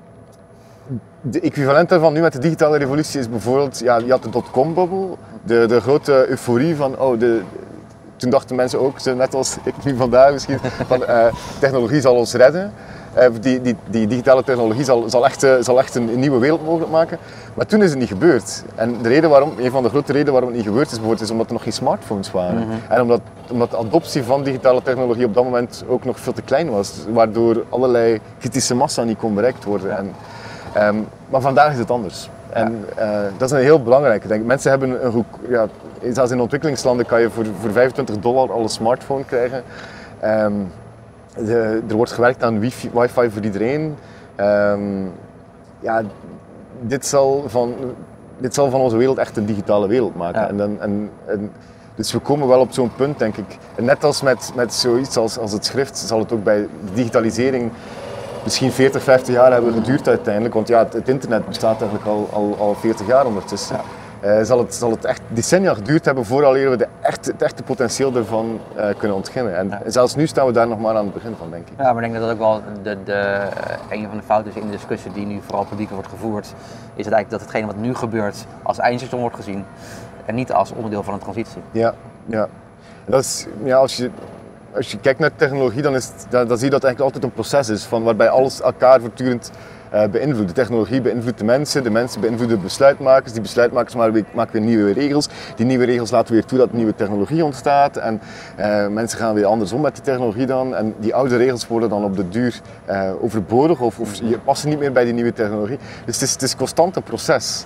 de equivalent daarvan nu met de digitale revolutie is bijvoorbeeld, ja, je had de dotcom-bubbel, de, de grote euforie van, oh, de, toen dachten mensen ook, net als ik nu vandaag misschien, van uh, technologie zal ons redden. Uh, die, die, die digitale technologie zal, zal echt, uh, zal echt een, een nieuwe wereld mogelijk maken. Maar toen is het niet gebeurd. En de reden waarom, een van de grote redenen waarom het niet gebeurd is, bijvoorbeeld, is omdat er nog geen smartphones waren. Mm-hmm. En omdat, omdat de adoptie van digitale technologie op dat moment ook nog veel te klein was. Waardoor allerlei kritische massa niet kon bereikt worden. En, um, maar vandaag is het anders. En uh, dat is een heel belangrijke, denk ik. Mensen hebben een goed, ja, zelfs in ontwikkelingslanden kan je voor, voor vijfentwintig dollar al een smartphone krijgen. Um, de, er wordt gewerkt aan wifi, wifi voor iedereen. Um, ja, dit, zal van, dit zal van onze wereld echt een digitale wereld maken. Ja. En dan, en, en, dus we komen wel op zo'n punt, denk ik. En net als met, met zoiets als, als het schrift, zal het ook bij de digitalisering misschien veertig, vijftig jaar hebben geduurd uiteindelijk, want ja, het, het internet bestaat eigenlijk al, al, al veertig jaar ondertussen. Ja. Uh, zal, het, zal het echt decennia geduurd hebben voordat we de echt, het echte potentieel ervan uh, kunnen ontginnen. En ja. zelfs nu staan we daar nog maar aan het begin van, denk ik. Ja, maar ik denk dat dat ook wel de, de, een van de fouten is in de discussie die nu vooral publiek wordt gevoerd, is het eigenlijk dat hetgene wat nu gebeurt als eindstation wordt gezien en niet als onderdeel van een transitie. Ja, ja. En dat is, ja als je... Als je kijkt naar technologie, dan, is het, dan, dan zie je dat het eigenlijk altijd een proces is van waarbij alles elkaar voortdurend uh, beïnvloedt. De technologie beïnvloedt de mensen, de mensen beïnvloeden de besluitmakers, die besluitmakers maken weer nieuwe regels. Die nieuwe regels laten weer toe dat nieuwe technologie ontstaat en uh, mensen gaan weer andersom met die technologie dan. En die oude regels worden dan op de duur uh, overbodig of, of je passen niet meer bij die nieuwe technologie. Dus het is, het is constant een proces.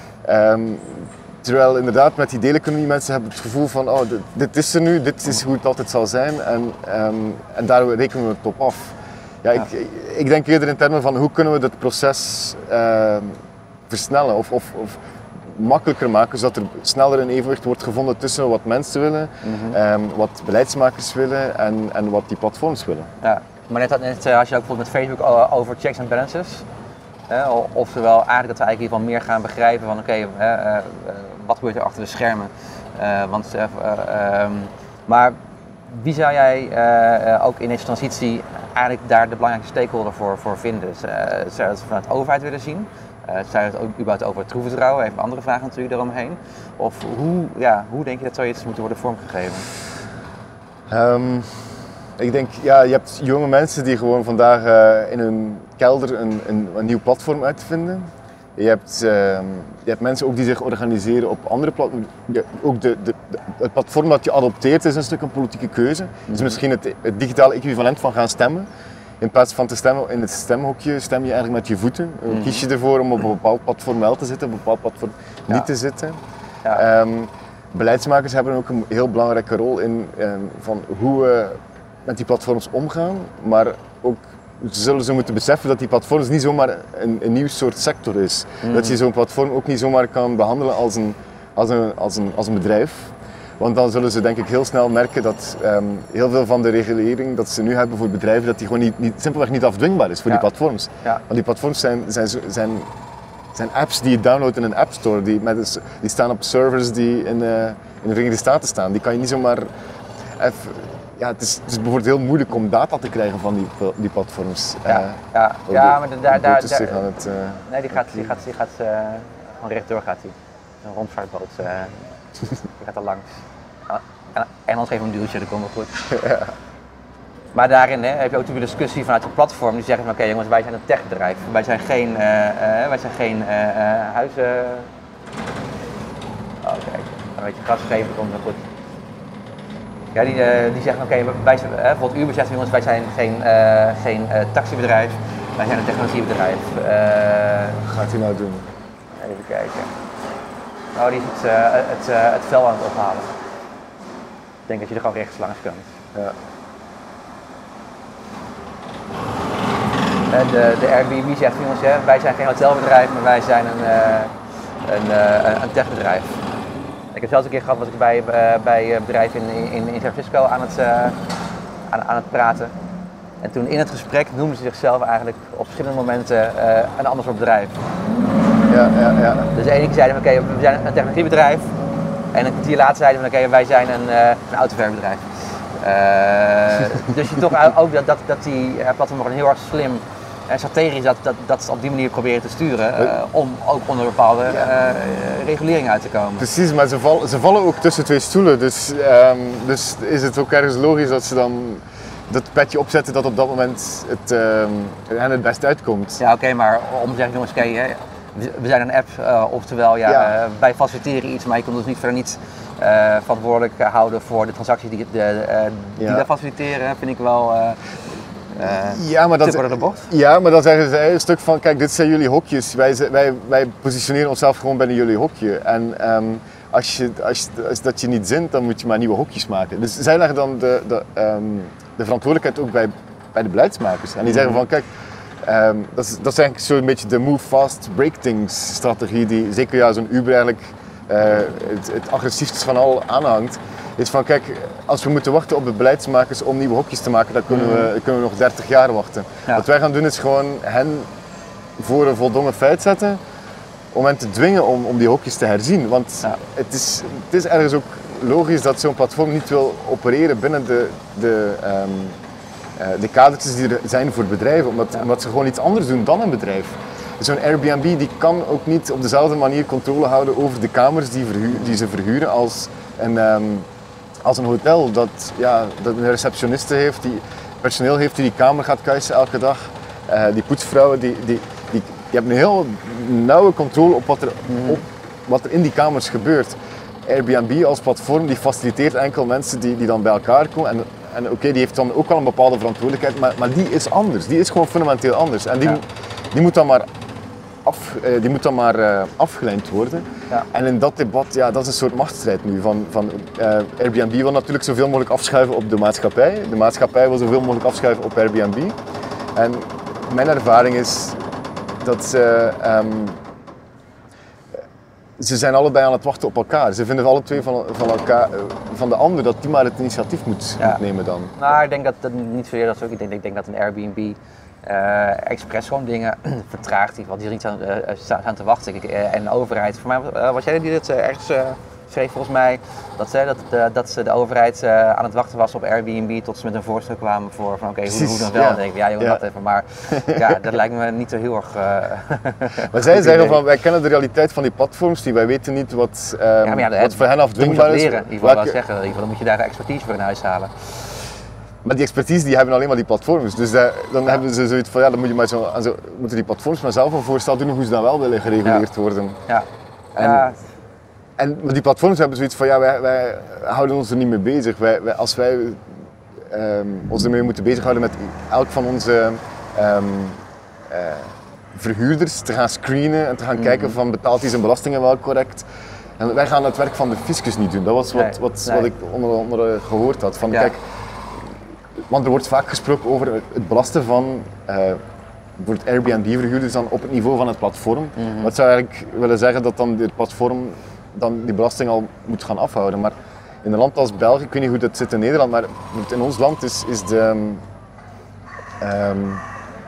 Um, Terwijl inderdaad met die deleconomie mensen hebben het gevoel van oh, dit, dit is er nu, dit is hoe het altijd zal zijn en, um, en daar rekenen we het op af. Ja, ja. Ik, ik denk eerder in termen van hoe kunnen we dit proces uh, versnellen of, of, of makkelijker maken, zodat er sneller een evenwicht wordt gevonden tussen wat mensen willen, mm-hmm. um, wat beleidsmakers willen en, en wat die platforms willen. Ja, maar net, net had je ook bijvoorbeeld met Facebook over checks and balances. Hè, oftewel eigenlijk dat we eigenlijk hiervan meer gaan begrijpen van oké, okay, uh, uh, wat gebeurt er achter de schermen. Uh, want, uh, uh, um, maar wie zou jij uh, uh, ook in deze transitie eigenlijk daar de belangrijkste stakeholder voor, voor vinden? Uh, zou je dat vanuit de overheid willen zien? Uh, zou je het ook überhaupt over het troevertrouwen? Even andere vragen natuurlijk eromheen. Of hoe, ja, hoe denk je dat zoiets moet worden vormgegeven? Um. Ik denk, ja, je hebt jonge mensen die gewoon vandaag uh, in hun kelder een, een, een nieuw platform uitvinden. Je hebt, uh, je hebt mensen ook die zich organiseren op andere platforms. Ja, ook de, de, de, het platform dat je adopteert is een stuk een politieke keuze. Het is misschien het, het digitale equivalent van gaan stemmen. In plaats van te stemmen in het stemhokje, stem je eigenlijk met je voeten. Mm-hmm. Kies je ervoor om op een bepaald platform wel te zitten, op een bepaald platform niet ja. te zitten. Ja. Um, beleidsmakers hebben ook een heel belangrijke rol in eh, van hoe we met die platforms omgaan, maar ook zullen ze moeten beseffen dat die platforms niet zomaar een, een nieuw soort sector is. Mm. Dat je zo'n platform ook niet zomaar kan behandelen als een, als een, als een, als een bedrijf. Want dan zullen ze denk ik heel snel merken dat um, heel veel van de regulering dat ze nu hebben voor bedrijven, dat die gewoon niet, niet, simpelweg niet afdwingbaar is voor ja. die platforms. Ja. Want die platforms zijn, zijn, zijn, zijn apps die je downloadt in een app store, die, met, die staan op servers die in, uh, in de Verenigde Staten staan. Die kan je niet zomaar even, ja, het, is, het is bijvoorbeeld heel moeilijk om data te krijgen van die, die platforms. Ja, uh, ja. ja maar daar... daar, daar het, uh, nee, die gaat, die gaat, die gaat uh, gewoon rechtdoor gaat hij. Een rondvaartboot. Uh, die gaat er langs. En, en anders even een duwtje, dat komt wel goed. Ja. Maar daarin hè, heb je ook een discussie vanuit de platform die zeggen van oké okay, jongens, wij zijn een techbedrijf. Wij zijn geen, uh, uh, wij zijn geen uh, uh, huizen... Oh kijk, een beetje gas geven, komt wel goed. Ja, die, uh, die zeggen oké, okay, wij zijn, uh, bijvoorbeeld Uber zegt jongens, wij zijn geen, uh, geen uh, taxibedrijf, wij zijn een technologiebedrijf. Uh, Wat gaat hij nou doen? Even kijken. Nou, die is het, uh, het, uh, het vel aan het ophalen. Ik denk dat je er gewoon rechts langs kunt. Ja. De, de Airbnb zegt jongens, hè, wij zijn geen hotelbedrijf, maar wij zijn een, uh, een, uh, een techbedrijf. Ik heb zelfs een keer gehad, was ik bij, uh, bij een bedrijf in, in, in San Francisco aan het, uh, aan, aan het praten. En toen in het gesprek noemden ze zichzelf eigenlijk op verschillende momenten uh, een ander soort bedrijf. Ja, ja, ja. Dus de ene keer zeiden we, oké, okay, we zijn een technologiebedrijf. En een kwartier later zeiden we, oké, okay, wij zijn een, uh, een autoverhuurbedrijf. Uh, dus je toch ook dat, dat, dat die uh, platformen gewoon heel erg slim en strategisch dat, dat, dat ze op die manier proberen te sturen. Uh, om ook onder bepaalde uh, regulering uit te komen. Precies, maar ze, val, ze vallen ook tussen twee stoelen. Dus, um, dus is het ook ergens logisch dat ze dan dat petje opzetten dat op dat moment het, um, hen het best uitkomt. Ja, oké, okay, maar om te zeggen, jongens, oké, okay, we zijn een app, uh, oftewel ja, ja. Uh, wij faciliteren iets, maar je kunt ons niet verder niet uh, verantwoordelijk houden voor de transacties die, de, uh, die ja. wij faciliteren, vind ik wel uh, uh, ja, maar dat, de bocht. Ja, maar dan zeggen zij een stuk van, kijk, dit zijn jullie hokjes, wij, wij, wij positioneren onszelf gewoon binnen jullie hokje. En um, als, je, als, je, als dat je niet zint, dan moet je maar nieuwe hokjes maken. Dus zij leggen dan de, de, um, de verantwoordelijkheid ook bij, bij de beleidsmakers. En die zeggen van, kijk, Um, dat, is, dat is eigenlijk zo'n beetje de move fast, break things strategie die zeker ja, zo'n Uber eigenlijk uh, het, het agressiefst van al aanhangt. Is van kijk, als we moeten wachten op de beleidsmakers om nieuwe hokjes te maken, dan kunnen we, kunnen we nog dertig jaar wachten. Ja. Wat wij gaan doen is gewoon hen voor een voldongen feit zetten om hen te dwingen om, om die hokjes te herzien. Want ja. het, is, het is ergens ook logisch dat zo'n platform niet wil opereren binnen de, de um, Uh, de kadertjes die er zijn voor bedrijven, omdat, ja. omdat ze gewoon iets anders doen dan een bedrijf. Dus zo'n Airbnb die kan ook niet op dezelfde manier controle houden over de kamers die, verhuur, die ze verhuren als een, um, als een hotel dat, ja, dat een receptioniste heeft, die personeel heeft die die kamer gaat kuisen elke dag. Uh, die poetsvrouwen die, die, die, die hebben een heel nauwe controle op wat er, mm. op wat er in die kamers gebeurt. Airbnb als platform die faciliteert enkel mensen die, die dan bij elkaar komen. En, En oké, okay, die heeft dan ook wel een bepaalde verantwoordelijkheid, maar, maar die is anders. Die is gewoon fundamenteel anders. En die, ja. die moet dan maar, af, die moet dan maar uh, afgeleid worden. Ja. En in dat debat, ja, dat is een soort machtsstrijd nu. Van, van, uh, Airbnb wil natuurlijk zoveel mogelijk afschuiven op de maatschappij. De maatschappij wil zoveel mogelijk afschuiven op Airbnb. En mijn ervaring is dat ze... Um, Ze zijn allebei aan het wachten op elkaar. Ze vinden alle twee van, van, elkaar, van de ander dat die maar het initiatief moet, ja. moet nemen dan. Nou, ik denk dat dat niet zozeer dat is ook. Ik denk, ik denk dat een Airbnb uh, expres gewoon dingen vertraagt. Want die er niet aan, uh, aan te wachten. Ik, uh, en de overheid, voor mij uh, was jij die dit uh, ergens uh, schreef volgens mij, dat, uh, dat, uh, dat de overheid uh, aan het wachten was op Airbnb tot ze met een voorstel kwamen voor van oké, okay, hoe, hoe dan wel? Ja. Dan denk ik, ja joh, ja. dat even. Maar ja, dat lijkt me niet zo heel erg... Uh, maar zij zeggen van, wij kennen de realiteit van die platforms, die wij weten niet wat, um, ja, ja, wat voor hen afdwingbaar is. Leren, in ieder geval Welke... zeggen, in ieder geval, dan moet je daar de expertise voor in huis halen. Maar die expertise die hebben alleen maar die platforms. Dus uh, dan ja. hebben ze zoiets van, ja, dan moet je maar zo, zo, moeten die platforms maar zelf een voorstel doen hoe ze dan wel willen gereguleerd ja. worden. Ja. En, ja. en die platforms hebben zoiets van, ja, wij, wij houden ons er niet mee bezig. Wij, wij, als wij um, ons ermee moeten bezighouden met elk van onze um, uh, verhuurders te gaan screenen en te gaan mm-hmm. kijken van betaalt hij zijn belastingen wel correct. En wij gaan het werk van de fiscus niet doen. Dat was wat, Nee, wat, nee. wat ik onder andere gehoord had. Van, Ja. kijk, want er wordt vaak gesproken over het belasten van uh, bijvoorbeeld Airbnb-verhuurders dan op het niveau van het platform. Mhm. Wat zou eigenlijk willen zeggen dat dan het platform dan die belasting al moet gaan afhouden. Maar in een land als België, ik weet niet hoe dat zit in Nederland, maar in ons land is, is de... Um,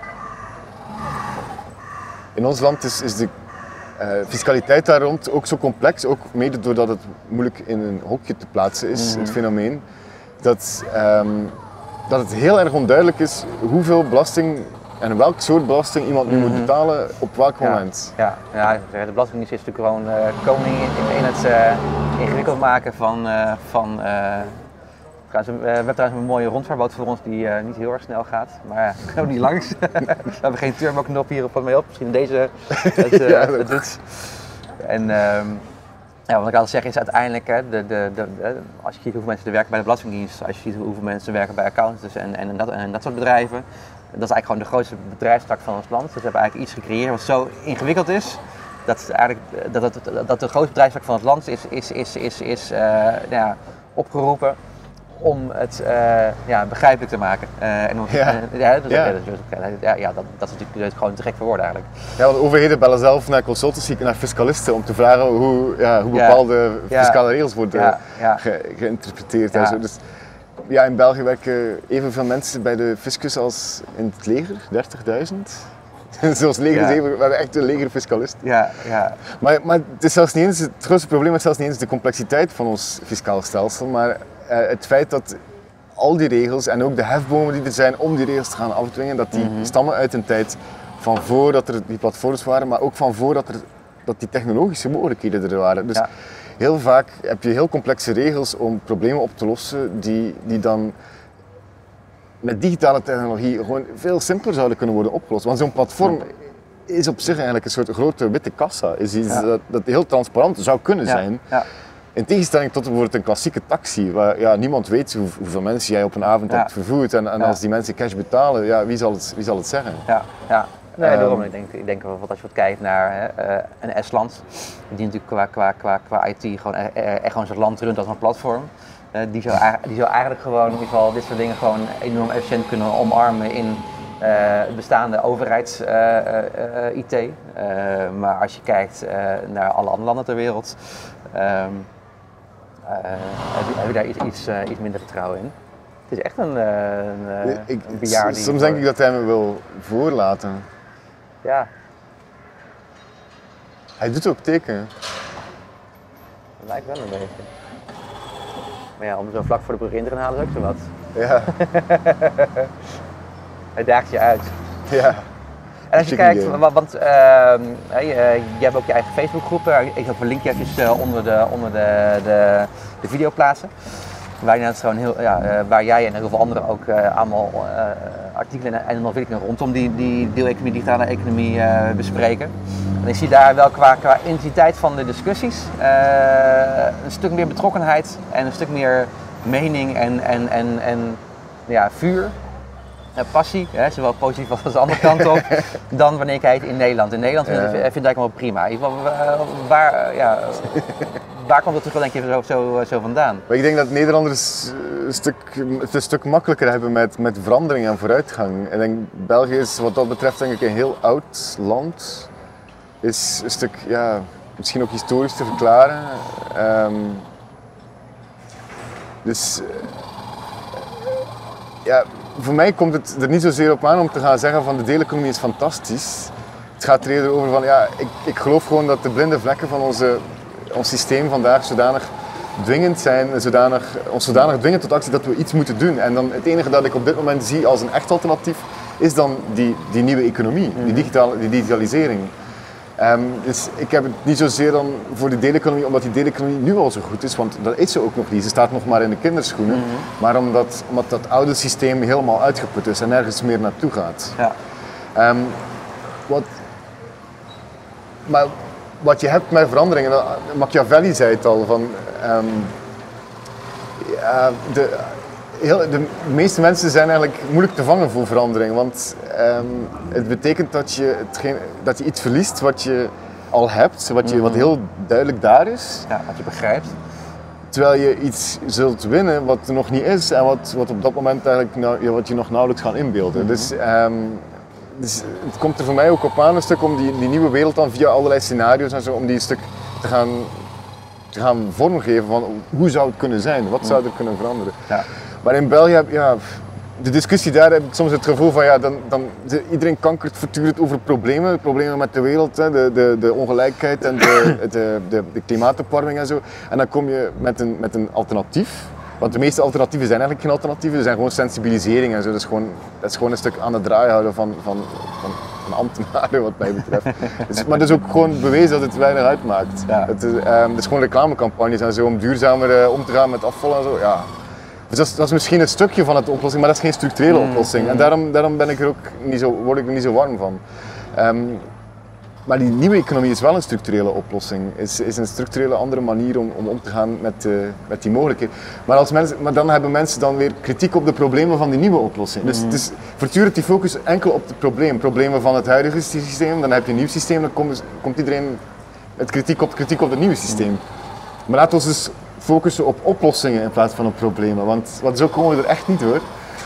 in ons land is, is de uh, fiscaliteit daar rond ook zo complex, ook mede doordat het moeilijk in een hokje te plaatsen is, Mhm. het fenomeen, dat, um, dat het heel erg onduidelijk is hoeveel belasting en welk soort belasting iemand nu Mhm. moet betalen op welk Ja. moment. Ja, ja, de Belastingdienst is natuurlijk gewoon uh, koning in, in het uh, ingewikkeld maken van... Uh, van uh, trouwens, we hebben trouwens een mooie rondvaartboot voor ons die uh, niet heel erg snel gaat, maar ja, we kunnen ook niet langs. We hebben geen turboknop hier op mee op, misschien deze het, uh, Ja, het doet. En um, ja, wat ik altijd zeg is uiteindelijk, hè, de, de, de, de, als je ziet hoeveel mensen er werken bij de Belastingdienst, als je ziet hoeveel mensen er werken bij accountants en, en, dat, en dat soort bedrijven, dat is eigenlijk gewoon de grootste bedrijfstak van ons land. Dus we hebben eigenlijk iets gecreëerd wat zo ingewikkeld is, dat, eigenlijk, dat, dat, dat de grootste bedrijfstak van het land is, is, is, is, is uh, nou ja, opgeroepen om het uh, ja, begrijpelijk te maken. Uh, en om, Ja. uh, ja, dus, Ja. ja. Ja, ja, dat, dat is natuurlijk gewoon te gek voor woorden eigenlijk. Ja, want overheden bellen zelf naar consultancy, naar fiscalisten om te vragen hoe, ja, hoe Ja. bepaalde Ja. fiscale regels worden Ja, ja. ge- geïnterpreteerd. Ja. En zo. Dus, ja, in België werken evenveel mensen bij de fiscus als in het leger, dertigduizend. Zoals leger Ja. zeven, we hebben echt een legerfiscalist. Ja, ja. Maar, maar het, is zelfs niet eens, het grootste probleem is zelfs niet eens de complexiteit van ons fiscaal stelsel, maar uh, het feit dat al die regels en ook de hefbomen die er zijn om die regels te gaan afdwingen, dat die Mhm. stammen uit een tijd van voordat er die platforms waren, maar ook van voordat er, dat die technologische mogelijkheden er waren. Dus Ja. heel vaak heb je heel complexe regels om problemen op te lossen die, die dan met digitale technologie gewoon veel simpeler zouden kunnen worden opgelost. Want zo'n platform is op zich eigenlijk een soort grote witte kassa. Is iets Ja. dat, dat heel transparant zou kunnen Ja. zijn. Ja. In tegenstelling tot bijvoorbeeld een klassieke taxi, waar ja, niemand weet hoe, hoeveel mensen jij op een avond Ja. hebt vervoerd. En, en Ja. als die mensen cash betalen, ja, wie, zal het, wie zal het zeggen? Ja, ja. Nee, Ehm. daarom. Ik denk, ik denk bijvoorbeeld als je wat kijkt naar hè, uh, een Estland, die natuurlijk qua, qua, qua, qua I T gewoon echt, echt gewoon zijn land runt als een platform. Uh, die, zou, eigenlijk- die zou eigenlijk gewoon in ieder geval dit soort dingen gewoon enorm efficiënt kunnen omarmen in uh, het bestaande overheids-I T. Uh, uh, uh, maar als je kijkt uh, naar alle andere landen ter wereld, um, uh, heb, je, heb je daar iets, iets, uh, iets minder vertrouwen in. Het is echt een, uh, een, uh, Ik, een bejaarde. soms denk ik dat hij me wil voorlaten. Ja, Hij doet ook tekenen. dat lijkt wel een beetje. Maar ja, om zo vlak voor de brug in te gaan halen is ook zo wat. Ja, Hij daagt je uit. ja. En als je Chicken kijkt, game. want, want uh, je, je hebt ook je eigen Facebookgroep. Ik zal een linkje even uh, onder, de, onder de, de, de video plaatsen. Waar, je net gewoon heel, ja, uh, waar jij en heel veel anderen ook uh, allemaal uh, artikelen en ontwikkelingen rondom die, die deeleconomie, digitale economie uh, bespreken. En ik zie daar wel qua, qua intensiteit van de discussies uh, een stuk meer betrokkenheid en een stuk meer mening en, en, en, en ja, vuur. Uh, passie, hè, zowel positief als de andere kant op, dan wanneer ik het in Nederland. In Nederland vind, Ja. vind, vind ik het wel prima. Ik, waar, waar, ja, waar komt dat toch wel denk je zo, zo, zo vandaan? Maar ik denk dat Nederlanders een stuk, het een stuk makkelijker hebben met, met verandering en vooruitgang. Ik denk, België is wat dat betreft denk ik een heel oud land. Is een stuk, ja, misschien ook historisch te verklaren. Um, dus uh, ja, voor mij komt het er niet zozeer op aan om te gaan zeggen van de deeleconomie is fantastisch. Het gaat er eerder over van, ja, ik, ik geloof gewoon dat de blinde vlekken van onze, ons systeem vandaag zodanig dwingend zijn, zodanig, ons zodanig dwingen tot actie dat we iets moeten doen. En dan het enige dat ik op dit moment zie als een echt alternatief is dan die, die nieuwe economie, die, digitale, die digitalisering. Um, dus ik heb het niet zozeer dan voor de deeleconomie, omdat die deeleconomie nu al zo goed is, want dat is ze ook nog niet. Ze staat nog maar in de kinderschoenen, mm-hmm. maar omdat, omdat dat oude systeem helemaal uitgeput is en nergens meer naartoe gaat. Ja. Um, wat, maar wat je hebt met veranderingen, Machiavelli zei het al, van, um, ja, de, heel, de meeste mensen zijn eigenlijk moeilijk te vangen voor verandering, want um, het betekent dat je, hetgeen, dat je iets verliest wat je, al hebt, wat, je, wat heel duidelijk daar is. Ja, wat je begrijpt. Terwijl je iets zult winnen wat er nog niet is en wat, wat op dat moment eigenlijk nou, wat je nog nauwelijks gaat inbeelden. Mm-hmm. Dus, um, dus het komt er voor mij ook op aan een stuk om die, die nieuwe wereld dan via allerlei scenario's en zo, om die een stuk te gaan, te gaan vormgeven van hoe zou het kunnen zijn, wat zou er kunnen veranderen. Ja. Maar in België heb ja, de discussie daar heb ik soms het gevoel van ja, dan, dan, de, iedereen kankert voortdurend over problemen, problemen met de wereld, hè, de, de, de ongelijkheid en de, de, de, de klimaatopwarming en zo. En dan kom je met een, met een alternatief. Want de meeste alternatieven zijn eigenlijk geen alternatieven, ze zijn gewoon sensibilisering en zo. Dat is gewoon, dat is gewoon een stuk aan de draai houden van, van, van, van ambtenaren wat mij betreft. Dus, maar dat is ook gewoon bewezen dat het weinig uitmaakt. Ja. Het, is, um, het is gewoon reclamecampagnes en zo om duurzamer uh, om te gaan met afval en zo. Ja. Dus dat is, dat is misschien een stukje van de oplossing, maar dat is geen structurele mm, oplossing. Mm. En daarom, daarom ben ik er ook niet zo, word ik er niet zo warm van. Um, maar die nieuwe economie is wel een structurele oplossing. Is, is een structurele andere manier om, om om te gaan met, uh, met die mogelijkheden. Maar, als mensen, maar dan hebben mensen dan weer kritiek op de problemen van die nieuwe oplossing. Mm. Dus het is voortdurend die focus enkel op het probleem. Problemen van het huidige systeem, dan heb je een nieuw systeem, dan komt, komt iedereen met kritiek op kritiek op het nieuwe systeem. Mm. Maar laten we dus focussen op oplossingen in plaats van op problemen, want, want zo komen we er echt niet hoor.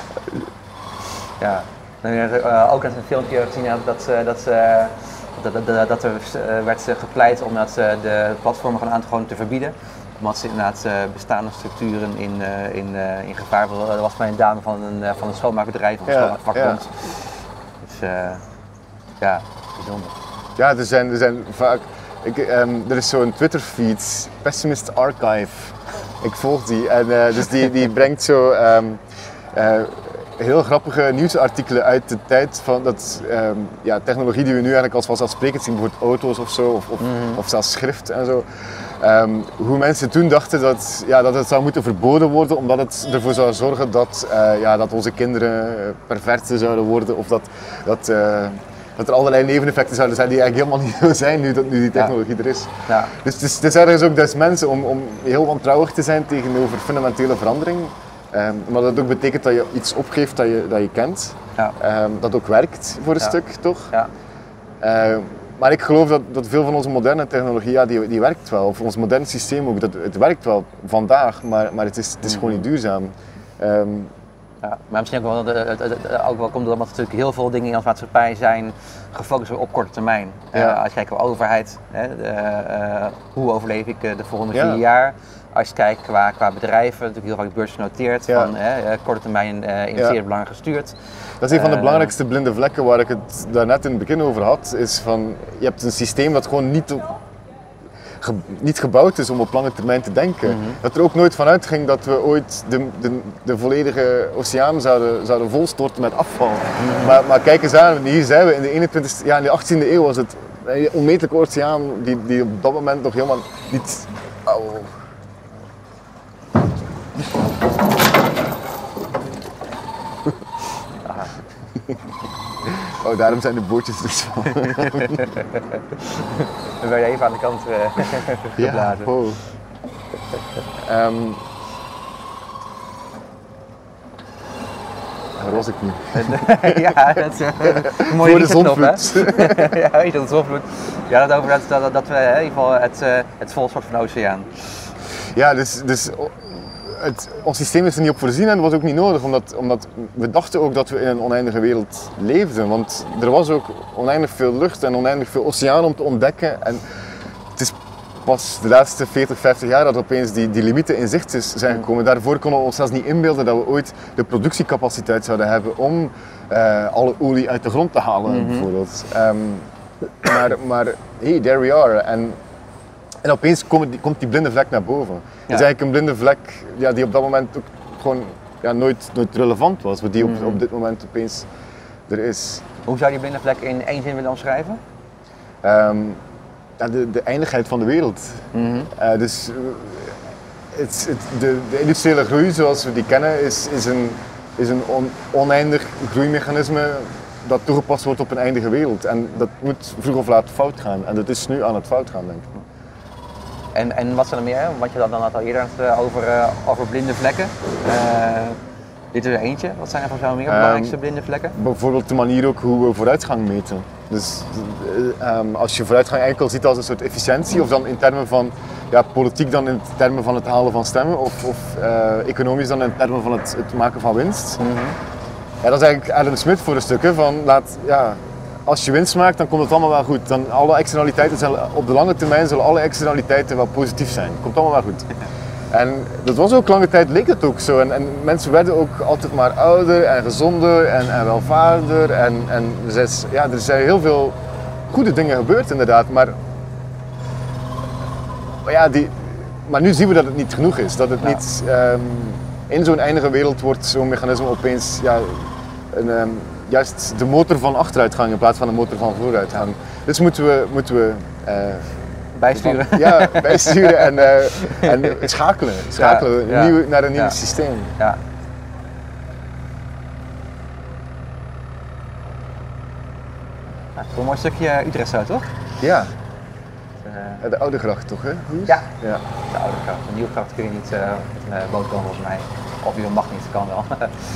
Ja, uh, ook als een filmpje gezien had dat, uh, dat, uh, dat, dat, dat er uh, werd gepleit om dat, uh, de platformen gewoon aan te, gewoon te verbieden. Omdat ze inderdaad uh, bestaande structuren in, uh, in, uh, in gevaar wilden. Dat was bij een dame van een, uh, van een schoonmaakbedrijf of een ja, schoonmaakvakbond. Ja. Dus uh, ja, bijzonder. Ja, er zijn, er zijn vaak. Ik, um, er is zo'n Twitter-feed, Pessimist Archive. Ik volg die en uh, dus die, die brengt zo um, uh, heel grappige nieuwsartikelen uit de tijd van dat um, ja, technologie die we nu eigenlijk als vanzelfsprekend zien, bijvoorbeeld auto's of zo, of, of, mm-hmm. of zelfs schrift en zo. Um, hoe mensen toen dachten dat, ja, dat het zou moeten verboden worden omdat het ervoor zou zorgen dat, uh, ja, dat onze kinderen perverser zouden worden of dat, dat uh, dat er allerlei neveneffecten zouden zijn die eigenlijk helemaal niet zo zijn nu, dat, nu die technologie ja. er is. Ja. Dus het is, het is ergens ook des mensen om, om heel wantrouwig te zijn tegenover fundamentele verandering. Um, maar dat ook betekent dat je iets opgeeft dat je, dat je kent. Ja. Um, dat ook werkt voor een ja. stuk, toch? Ja. Uh, maar ik geloof dat, dat veel van onze moderne technologie, ja, die, die werkt wel. Of ons moderne systeem ook, dat, het werkt wel vandaag, maar, maar het is, het is gewoon niet duurzaam. Um, Ja, maar misschien ook wel, het, het, het, ook wel komt omdat er natuurlijk heel veel dingen in onze maatschappij zijn gefocust op korte termijn. Ja. Uh, als je kijkt naar overheid, hè, de, uh, hoe overleef ik de volgende ja. vier jaar? Als je kijkt qua, qua bedrijven, natuurlijk heel vaak beursgenoteerd, ja. van hè, korte termijn uh, investeren ja. belang gestuurd. Dat is een van de uh, belangrijkste blinde vlekken waar ik het daarnet in het begin over had, is van je hebt een systeem dat gewoon niet Ge, niet gebouwd is om op lange termijn te denken. Mm-hmm. Dat er ook nooit van uitging dat we ooit de, de, de volledige oceaan zouden, zouden volstorten met afval. Mm-hmm. Maar, maar kijk eens aan, hier zijn we in de eenentwintigste, ja, in de achttiende eeuw was het een onmetelijke oceaan die, die op dat moment nog helemaal niet... Oh. Oh, daarom zijn de bootjes dus zo. Dan ben je even aan de kant uh, geblazen. Ja, oh. um, Waar was ik nu? Ja, dat is uh, een mooie Voor de zonvloed. Ja, weet je, de zonvloed. Ja, dat over dat, dat, dat we in ieder geval het, uh, het vol soort van de oceaan. Ja, dus... dus Het, ons systeem is er niet op voorzien en dat was ook niet nodig, omdat, omdat we dachten ook dat we in een oneindige wereld leefden. Want er was ook oneindig veel lucht en oneindig veel oceaan om te ontdekken. En het is pas de laatste veertig, vijftig jaar dat opeens die, die limieten in zicht is, zijn gekomen. Daarvoor konden we ons zelfs niet inbeelden dat we ooit de productiecapaciteit zouden hebben om uh, alle olie uit de grond te halen, mm-hmm. bijvoorbeeld. Um, maar, maar hey, there we are. En, En opeens komt die, komt die blinde vlek naar boven. Ja. Het is eigenlijk een blinde vlek ja, die op dat moment ook gewoon ja, nooit, nooit relevant was, maar die op, op dit moment opeens er is. Hoe zou je die blinde vlek in één zin willen omschrijven? Um, ja, de, de eindigheid van de wereld. Mm-hmm. uh, dus het, het, de, de industriële groei zoals we die kennen is, is een, is een on, oneindig groeimechanisme dat toegepast wordt op een eindige wereld. En dat moet vroeg of laat fout gaan. En dat is nu aan het fout gaan, denk ik. En, en wat zijn er meer? Want je had dan al eerder over, uh, over blinde vlekken. Uh, Dit is er eentje. Wat zijn er van jou meer Um, belangrijkste blinde vlekken? Bijvoorbeeld de manier ook hoe we vooruitgang meten. Dus uh, um, als je vooruitgang enkel ziet als een soort efficiëntie, of dan in termen van ja, politiek dan in termen van het halen van stemmen, of, of uh, economisch dan in termen van het, het maken van winst. Mm-hmm. Ja, dat is eigenlijk Adam Smith voor een stuk, hè, van laat, ja, als je winst maakt, dan komt het allemaal wel goed. Dan alle externaliteiten zullen, op de lange termijn zullen alle externaliteiten wel positief zijn. Het komt allemaal wel goed. En dat was ook lange tijd, leek het ook zo. En, en mensen werden ook altijd maar ouder en gezonder en, en welvaarder. En, en er, is, ja, er zijn heel veel goede dingen gebeurd inderdaad. Maar, maar, ja, die, maar nu zien we dat het niet genoeg is. Dat het ja. niet um, in zo'n eindige wereld wordt zo'n mechanisme opeens ja, een, um, juist de motor van achteruitgang in plaats van de motor van vooruitgang. Dus moeten we... Moeten we uh, Bijsturen. Van, ja, bijsturen en, uh, en schakelen. Schakelen ja, ja. Nieuw, naar een nieuw ja. systeem. Ja. Nou, een mooi stukje Utrecht zo, toch? Ja. Uh, de oude gracht toch, hè? Ja. ja, de oude gracht. De nieuwe gracht kun je niet uh, met een boot komen volgens mij. Of je mag niet, kan wel.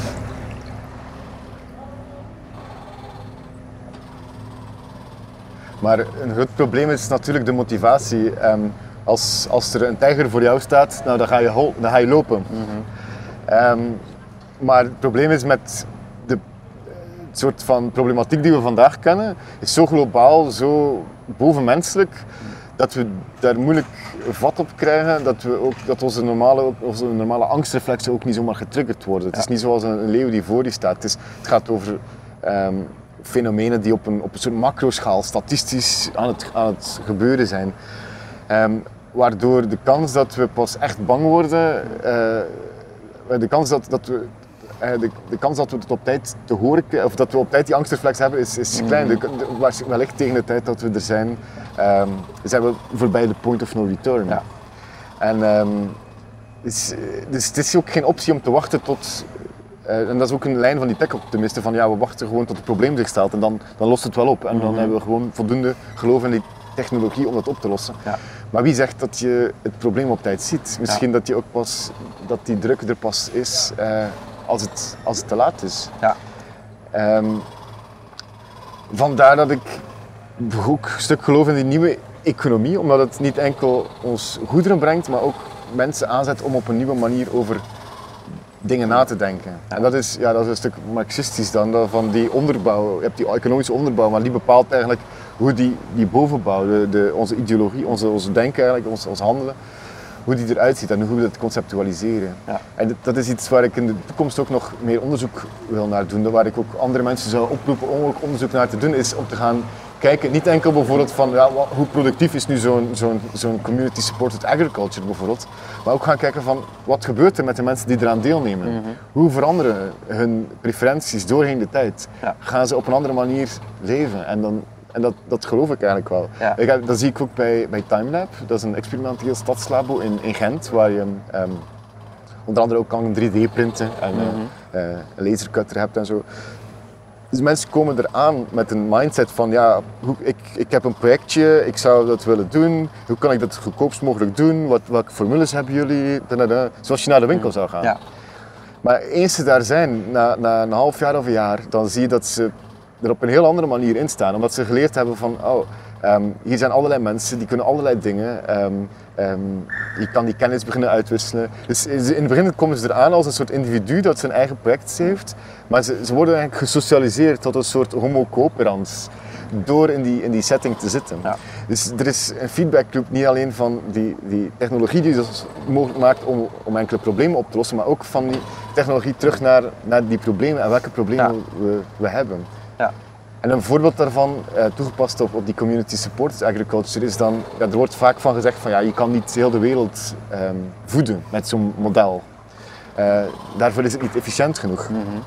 Maar een groot probleem is natuurlijk de motivatie. Um, als, als er een tijger voor jou staat, nou, dan, ga je hol, dan ga je lopen. Mm-hmm. um, maar het probleem is met de het soort van problematiek die we vandaag kennen, is zo globaal, zo bovenmenselijk, dat we daar moeilijk vat op krijgen, dat, we ook, dat onze, normale, onze normale angstreflexen ook niet zomaar getriggerd worden. Ja. Het is niet zoals een, een leeuw die voor je staat. Het, is, het gaat over um, fenomenen die op een, op een soort macroschaal statistisch aan het, aan het gebeuren zijn. Um, waardoor de kans dat we pas echt bang worden, uh, de kans dat, dat we uh, de, de kans dat we het op tijd te horen krijgen, of dat we op tijd die angstreflex hebben, is, is klein. De, de, wellicht tegen de tijd dat we er zijn, um, zijn we voorbij de point of no return. Ja. En um, dus, dus het is ook geen optie om te wachten tot. Uh, en dat is ook een lijn van die tech-optimisten, van ja, we wachten gewoon tot het probleem zich stelt en dan, dan lost het wel op. En dan mm-hmm. hebben we gewoon voldoende geloof in die technologie om dat op te lossen. Ja. Maar wie zegt dat je het probleem op tijd ziet? Misschien ja. dat, je ook pas, dat die druk er pas is uh, als, het, als het te laat is. Ja. Um, vandaar dat ik ook een stuk geloof in die nieuwe economie, omdat het niet enkel ons goederen brengt, maar ook mensen aanzet om op een nieuwe manier over dingen na te denken. Ja. En dat is, ja, dat is een stuk marxistisch dan, van die onderbouw. Je hebt die economische onderbouw, maar die bepaalt eigenlijk hoe die, die bovenbouw, de, de, onze ideologie, onze, onze denken eigenlijk, ons, ons handelen, hoe die eruit ziet en hoe we dat conceptualiseren. Ja. En dat is iets waar ik in de toekomst ook nog meer onderzoek wil naar doen, waar ik ook andere mensen zou oproepen om ook onderzoek naar te doen, is om te gaan kijken, niet enkel bijvoorbeeld van ja, hoe productief is nu zo'n, zo'n, zo'n community supported agriculture bijvoorbeeld, maar ook gaan kijken van wat gebeurt er met de mensen die eraan deelnemen. Mm-hmm. Hoe veranderen hun preferenties doorheen de tijd? Ja. Gaan ze op een andere manier leven? En, dan, en dat, dat geloof ik eigenlijk wel. Ja. Ik heb, dat zie ik ook bij, bij TimeLab, dat is een experimenteel stadslabo in, in Gent, waar je um, onder andere ook kan drie D printen en mm-hmm. uh, uh, een lasercutter hebt en zo. Dus mensen komen eraan met een mindset van ja, hoe, ik, ik heb een projectje, ik zou dat willen doen, hoe kan ik dat het goedkoopst mogelijk doen, wat, welke formules hebben jullie, dadada, zoals je naar de winkel zou gaan. Ja. Maar eens ze daar zijn, na, na een half jaar of een jaar, dan zie je dat ze er op een heel andere manier in staan, omdat ze geleerd hebben van oh, um, hier zijn allerlei mensen, die kunnen allerlei dingen, um, um, je kan die kennis beginnen uitwisselen. Dus in het begin komen ze eraan als een soort individu dat zijn eigen project heeft, maar ze, ze worden eigenlijk gesocialiseerd tot een soort homo cooperans door in die, in die setting te zitten. Ja. Dus er is een feedbackloop niet alleen van die, die technologie die het mogelijk maakt om, om enkele problemen op te lossen, maar ook van die technologie terug naar, naar die problemen en welke problemen ja. we, we hebben. Ja. En een voorbeeld daarvan, uh, toegepast op, op die community supported agriculture, is dan, ja, er wordt vaak van gezegd van ja, je kan niet heel de wereld um, voeden met zo'n model. Uh, daarvoor is het niet efficiënt genoeg. Mm-hmm.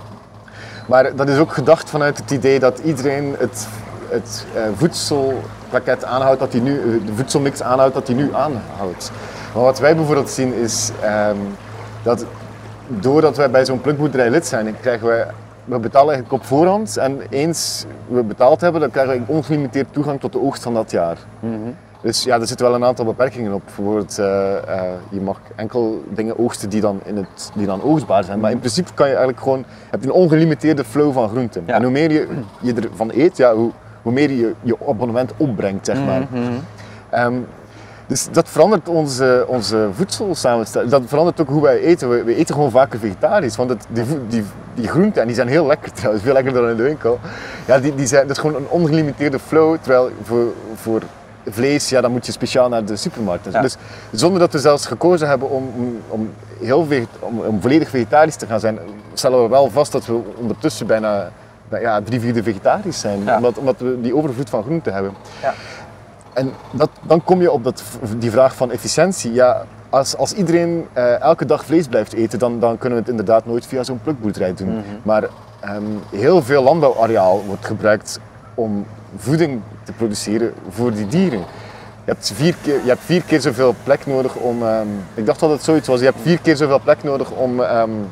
Maar dat is ook gedacht vanuit het idee dat iedereen het, het uh, voedselpakket aanhoudt, dat hij nu, de voedselmix aanhoudt dat hij nu aanhoudt. Maar wat wij bijvoorbeeld zien is um, dat doordat wij bij zo'n plukboerderij lid zijn, krijgen wij we betalen eigenlijk op voorhand en eens we betaald hebben, dan krijgen we ongelimiteerd toegang tot de oogst van dat jaar. Mm-hmm. Dus ja, er zitten wel een aantal beperkingen op. Bijvoorbeeld, uh, uh, je mag enkel dingen oogsten die dan, in het, die dan oogstbaar zijn. Maar in principe kan je eigenlijk gewoon, heb je een ongelimiteerde flow van groenten. Ja. En hoe meer je, je ervan eet, ja, hoe, hoe meer je je abonnement opbrengt, zeg maar. Mm-hmm. Um, dus dat verandert onze, onze voedselsamenstelling. Dat verandert ook hoe wij eten. We, we eten gewoon vaker vegetarisch. Want het, die, die, die groenten, en die zijn heel lekker trouwens, veel lekkerder dan in de winkel. Ja, die, die zijn, dat is gewoon een ongelimiteerde flow. Terwijl voor, voor vlees, ja, dan moet je speciaal naar de supermarkt. Ja. Dus zonder dat we zelfs gekozen hebben om, om, om, heel veget, om, om volledig vegetarisch te gaan zijn, stellen we wel vast dat we ondertussen bijna ja, drie vierde vegetarisch zijn. Ja. Omdat, omdat we die overvloed van groenten hebben. Ja. En dat, dan kom je op dat, die vraag van efficiëntie. Ja, als, als iedereen uh, elke dag vlees blijft eten, dan, dan kunnen we het inderdaad nooit via zo'n plukboerderij doen. Mm-hmm. Maar um, heel veel landbouwareaal wordt gebruikt om voeding te produceren voor die dieren. Je hebt vier keer, je hebt vier keer zoveel plek nodig om... Um, ik dacht dat het zoiets was. Je hebt vier keer zoveel plek nodig om... Um,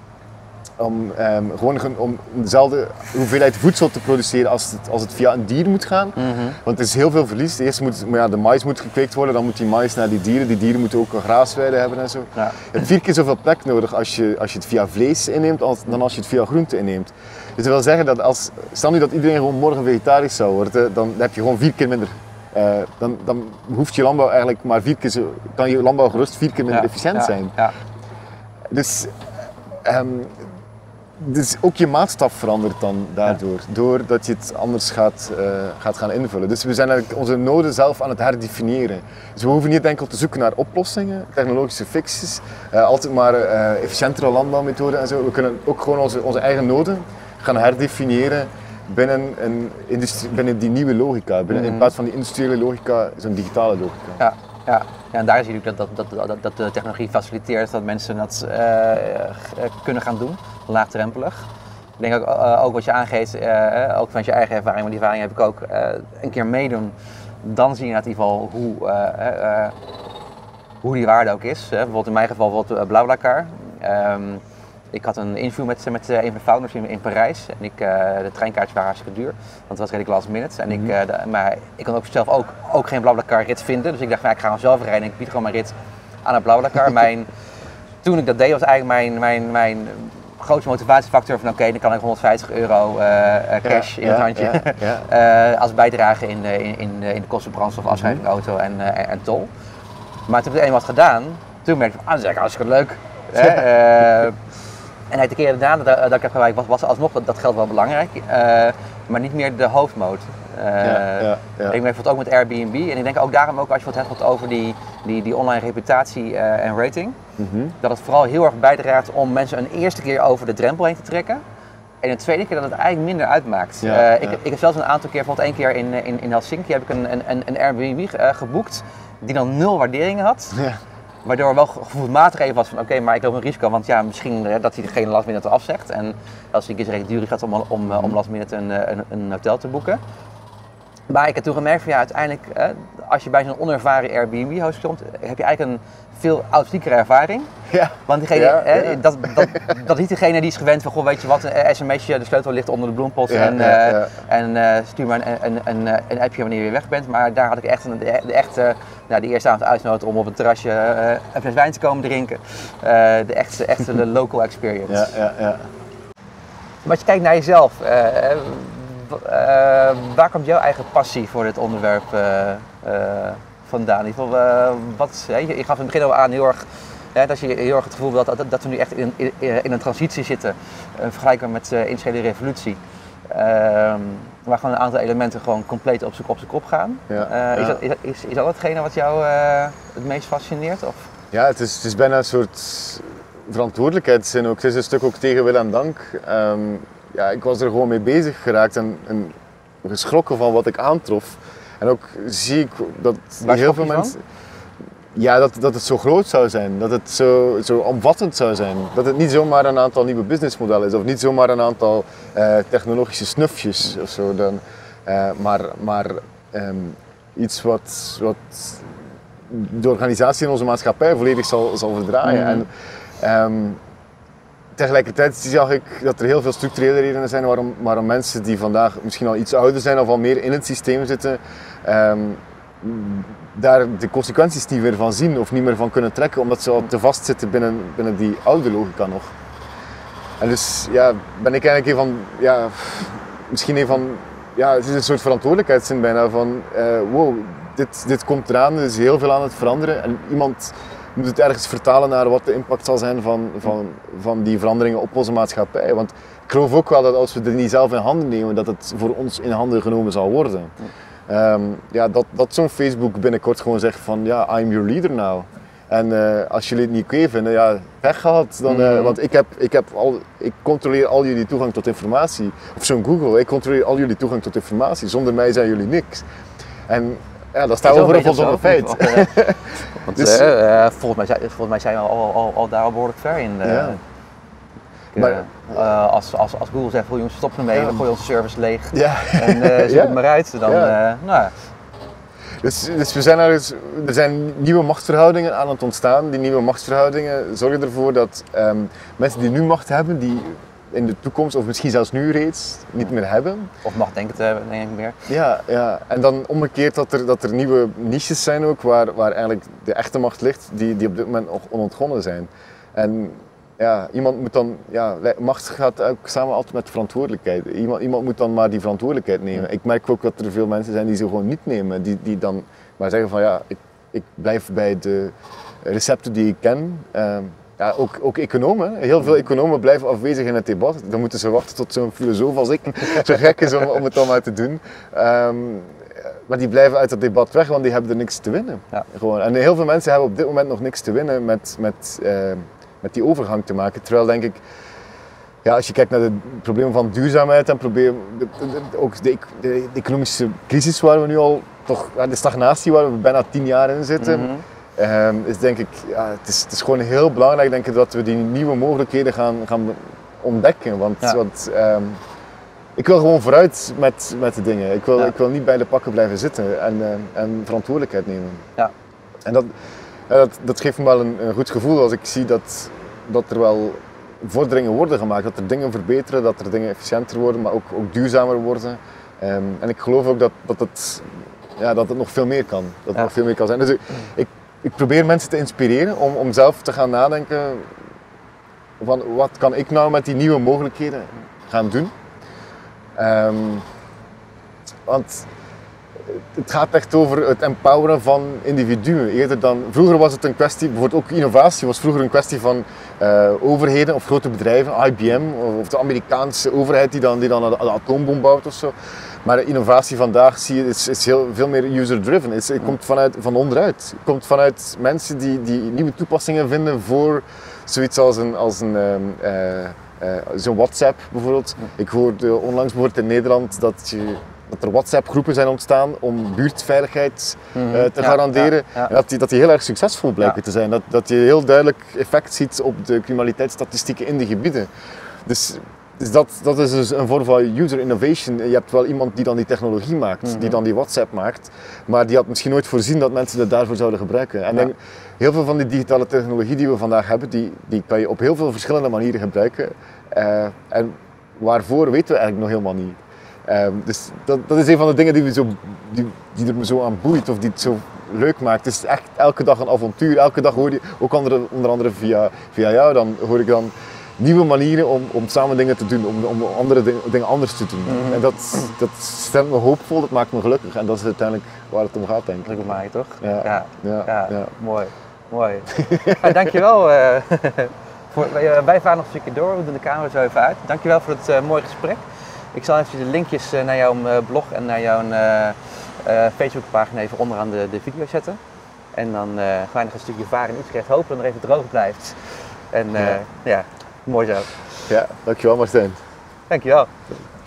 om um, gewoon om dezelfde hoeveelheid voedsel te produceren als het, als het via een dier moet gaan. Mm-hmm. Want er is heel veel verlies. Eerst moet maar ja, de mais moet gekweekt worden, dan moet die mais naar die dieren. Die dieren moeten ook een graasweide hebben en zo. Ja. Je hebt vier keer zoveel plek nodig als je, als je het via vlees inneemt als, dan als je het via groente inneemt. Dus dat wil zeggen dat als, stel nu dat iedereen gewoon morgen vegetarisch zou worden, dan heb je gewoon vier keer minder. Uh, dan, dan hoeft je landbouw eigenlijk maar vier keer zo, kan je landbouw gerust vier keer minder ja. efficiënt ja. zijn. Ja. Dus... Um, Dus ook je maatstaf verandert dan daardoor, ja. doordat je het anders gaat, uh, gaat gaan invullen. Dus we zijn eigenlijk onze noden zelf aan het herdefiniëren. Dus we hoeven niet enkel te zoeken naar oplossingen, technologische fixes, uh, altijd maar uh, efficiëntere landbouwmethoden en zo. We kunnen ook gewoon onze, onze eigen noden gaan herdefiniëren binnen, een industrie, binnen die nieuwe logica. Binnen, mm-hmm. In plaats van die industriële logica, zo'n digitale logica. Ja. Ja. Ja, en daar zie je dat, dat, dat, dat, dat de technologie faciliteert dat mensen dat uh, kunnen gaan doen, laagdrempelig. Ik denk ook, uh, ook wat je aangeeft, uh, ook vanuit je eigen ervaring, maar die ervaring heb ik ook, uh, een keer meedoen. Dan zie je in ieder geval hoe, uh, uh, hoe die waarde ook is. Uh, bijvoorbeeld in mijn geval bijvoorbeeld uh, BlaBlaCar. Um, Ik had een interview met, met een van de founders in, in Parijs en ik, uh, de treinkaartjes waren hartstikke duur, want het was redelijk last minute. En ik, uh, de, maar ik kon ook zelf ook, ook geen BlaBlaCar rit vinden, dus ik dacht van, ja, ik ga gewoon zelf rijden en ik bied gewoon mijn rit aan het BlaBlaCar. mijn, toen ik dat deed was eigenlijk mijn, mijn, mijn grootste motivatiefactor van oké, okay, dan kan ik honderdvijftig euro uh, cash ja, in het ja, handje ja, ja. uh, als bijdrage in, in, in, in de kosten brandstof, afschrijving, auto en, uh, en, en tol. Maar toen ik het eenmaal had gedaan, toen merkte ik van, ah, dat is eigenlijk hartstikke leuk. Hè? Uh, En uit de keren daarna dat, dat ik heb gewerkt was, was alsnog dat, dat geld wel belangrijk, uh, maar niet meer de hoofdmoot. Uh, ja, ja, ja. Ik merk het ook met Airbnb en ik denk ook daarom ook als je het hebt over die, die, die online reputatie uh, en rating, mm-hmm. dat het vooral heel erg bijdraagt om mensen een eerste keer over de drempel heen te trekken. En de tweede keer dat het eigenlijk minder uitmaakt. Ja, uh, ik, ja. ik heb zelfs een aantal keer, bijvoorbeeld één keer in, in, in Helsinki heb ik een, een, een Airbnb uh, geboekt die dan nul waarderingen had. Ja. Waardoor er wel gevoelsmatig even was van oké, okay, maar ik loop een risico, want ja, misschien uh, dat hij degene last minute afzegt. En als ik eens recht duur gaat om, om, uh, om last minute een, een, een hotel te boeken. Maar ik heb toen gemerkt van ja, uiteindelijk, uh, als je bij zo'n onervaren Airbnb-host komt, heb je eigenlijk een veel authentiekere ervaring. Ja. Want diegene, ja, uh, ja. Dat, dat, dat is niet degene die is gewend van goh, weet je wat, een sms'je, de sleutel ligt onder de bloempot ja, en, uh, ja, ja. en uh, stuur maar een, een, een, een appje wanneer je weer weg bent. Maar daar had ik echt een, de, de, echte, nou, de eerste avond uitgenodigd om op een terrasje uh, een fles wijn te komen drinken. Uh, de echte, echte de local experience. Ja, ja, ja. Maar als je kijkt naar jezelf, uh, uh, waar komt jouw eigen passie voor dit onderwerp uh, uh, vandaan? In ieder geval, uh, wat, uh, je, je gaf in het begin al aan heel erg, uh, dat je heel erg het gevoel dat, dat, dat we nu echt in, in, in een transitie zitten, uh, vergelijkbaar met de uh, industriële revolutie. Uh, waar gewoon een aantal elementen gewoon compleet op z'n op z'n kop gaan. Ja, uh, ja. Is, dat, is, is, is dat hetgene wat jou uh, het meest fascineert? Of? Ja, het is, het is bijna een soort verantwoordelijkheidszin ook. Het is een stuk ook tegen wil en dank. Um, ja, ik was er gewoon mee bezig geraakt en, en geschrokken van wat ik aantrof. En ook zie ik dat heel veel mensen... Ja, dat, dat het zo groot zou zijn, dat het zo, zo omvattend zou zijn. Dat het niet zomaar een aantal nieuwe businessmodellen is of niet zomaar een aantal uh, technologische snufjes of zo. Dan, uh, maar maar um, iets wat, wat de organisatie in onze maatschappij volledig zal, zal verdraaien. Mm. En, um, tegelijkertijd zag ik dat er heel veel structurele redenen zijn waarom, waarom mensen die vandaag misschien al iets ouder zijn of al meer in het systeem zitten, um, daar de consequenties niet meer van zien of niet meer van kunnen trekken, omdat ze al te vastzitten binnen, binnen die oude logica nog. En dus ja, ben ik eigenlijk een van, ja, misschien een van, ja, het is een soort verantwoordelijkheidszin bijna van, uh, wow, dit, dit komt eraan, er is heel veel aan het veranderen en iemand moet het ergens vertalen naar wat de impact zal zijn van, van, van die veranderingen op onze maatschappij. Want ik geloof ook wel dat als we het niet zelf in handen nemen, dat het voor ons in handen genomen zal worden. Um, ja, dat, dat zo'n Facebook binnenkort gewoon zegt van ja, I'm your leader now. En uh, als jullie het niet oké vinden, ja, pech gehad. Dan, uh, mm-hmm. Want ik, heb, ik, heb al, ik controleer al jullie toegang tot informatie. Of zo'n Google, ik controleer al jullie toegang tot informatie. Zonder mij zijn jullie niks. En ja, dat staat overal van een feit. Want, uh, want dus, uh, uh, volgens, mij, volgens mij zijn we al, al, al daar al behoorlijk ver in. Uh, ja. ik, uh, maar, uh, als, als, als Google zegt, jongens, stop ermee, ja. we gooien onze service leeg. Ja. En uh, zoek ja. het maar uit. Dan, ja. uh, nou, Dus, dus we zijn er, dus, er zijn nieuwe machtsverhoudingen aan het ontstaan. Die nieuwe machtsverhoudingen zorgen ervoor dat um, mensen die nu macht hebben, die in de toekomst, of misschien zelfs nu reeds, niet meer hebben. Of macht denken te hebben, denk ik meer. Ja, ja. En dan omgekeerd dat er, dat er nieuwe niches zijn ook, waar, waar eigenlijk de echte macht ligt, die, die op dit moment nog onontgonnen zijn. En ja, iemand moet dan, ja, macht gaat ook samen altijd met verantwoordelijkheid. Iemand, iemand moet dan maar die verantwoordelijkheid nemen. Ik merk ook dat er veel mensen zijn die ze gewoon niet nemen. Die, die dan maar zeggen van ja, ik, ik blijf bij de recepten die ik ken. Uh, ja, ook, ook economen, heel veel economen blijven afwezig in het debat. Dan moeten ze wachten tot zo'n filosoof als ik zo gek is om, om het dan maar te doen. Um, maar die blijven uit het debat weg, want die hebben er niks te winnen. Ja. Gewoon. En heel veel mensen hebben op dit moment nog niks te winnen met... met uh, met die overgang te maken. Terwijl denk ik, ja, als je kijkt naar de problemen van duurzaamheid en probleem, de, de, ook de, de, de economische crisis waar we nu al, toch, de stagnatie waar we bijna tien jaar in zitten, mm-hmm. um, is denk ik, ja, het is, het is gewoon heel belangrijk denk ik, dat we die nieuwe mogelijkheden gaan, gaan ontdekken. Want, ja. want um, ik wil gewoon vooruit met, met de dingen. Ik wil, ja. ik wil niet bij de pakken blijven zitten en, uh, en verantwoordelijkheid nemen. Ja. En dat, Ja, dat, dat geeft me wel een, een goed gevoel als ik zie dat, dat er wel vorderingen worden gemaakt, dat er dingen verbeteren, dat er dingen efficiënter worden, maar ook, ook duurzamer worden. Um, en ik geloof ook dat, dat, het, ja, dat het nog veel meer kan, dat het ja. nog veel meer kan zijn. Dus ik, ik, ik probeer mensen te inspireren om, om zelf te gaan nadenken van wat kan ik nou met die nieuwe mogelijkheden gaan doen. Um, want het gaat echt over het empoweren van individuen. Eerder dan, vroeger was het een kwestie, bijvoorbeeld ook innovatie was vroeger een kwestie van uh, overheden of grote bedrijven, I B M of de Amerikaanse overheid die dan, die dan de atoombom bouwt of zo. Maar de innovatie vandaag zie je, is, is heel, veel meer user-driven. Het, het komt vanuit, van onderuit. Het komt vanuit mensen die, die nieuwe toepassingen vinden voor zoiets als een, als een um, uh, uh, zo'n WhatsApp bijvoorbeeld. Ik hoorde onlangs bijvoorbeeld in Nederland dat je dat er WhatsApp-groepen zijn ontstaan om buurtveiligheid mm-hmm. uh, te ja, garanderen. Ja, ja. En dat die, dat die heel erg succesvol blijken ja. te zijn. Dat, dat je heel duidelijk effect ziet op de criminaliteitsstatistieken in die gebieden. Dus, dus dat, dat is dus een vorm van user innovation. Je hebt wel iemand die dan die technologie maakt, mm-hmm. die dan die WhatsApp maakt. Maar die had misschien nooit voorzien dat mensen het daarvoor zouden gebruiken. En ja. denk, heel veel van die digitale technologie die we vandaag hebben, die, die kan je op heel veel verschillende manieren gebruiken. Uh, en waarvoor weten we eigenlijk nog helemaal niet. Um, dus dat, dat is een van de dingen die, we zo, die, die er me zo aan boeit of die het zo leuk maakt. Het is echt elke dag een avontuur. Elke dag hoor je, ook andere, onder andere via, via jou, dan hoor ik dan nieuwe manieren om, om samen dingen te doen, om, om andere dingen, dingen anders te doen. Mm-hmm. En dat, dat stemt me hoopvol, dat maakt me gelukkig. En dat is uiteindelijk waar het om gaat, denk ik. Gelukkig maak je toch? Ja, ja, ja, ja, ja. mooi. mooi. Ja, dankjewel. Uh, voor, wij varen nog een stukje door, we doen de camera zo even uit. Dankjewel voor het uh, mooie gesprek. Ik zal even de linkjes naar jouw blog en naar jouw uh, uh, Facebookpagina even onderaan de, de video zetten. En dan uh, ga je nog een stukje varen in Utrecht, hopen dat het nog even droog blijft. En uh, ja. ja, mooi zo. Ja, dankjewel Martijn. Dankjewel.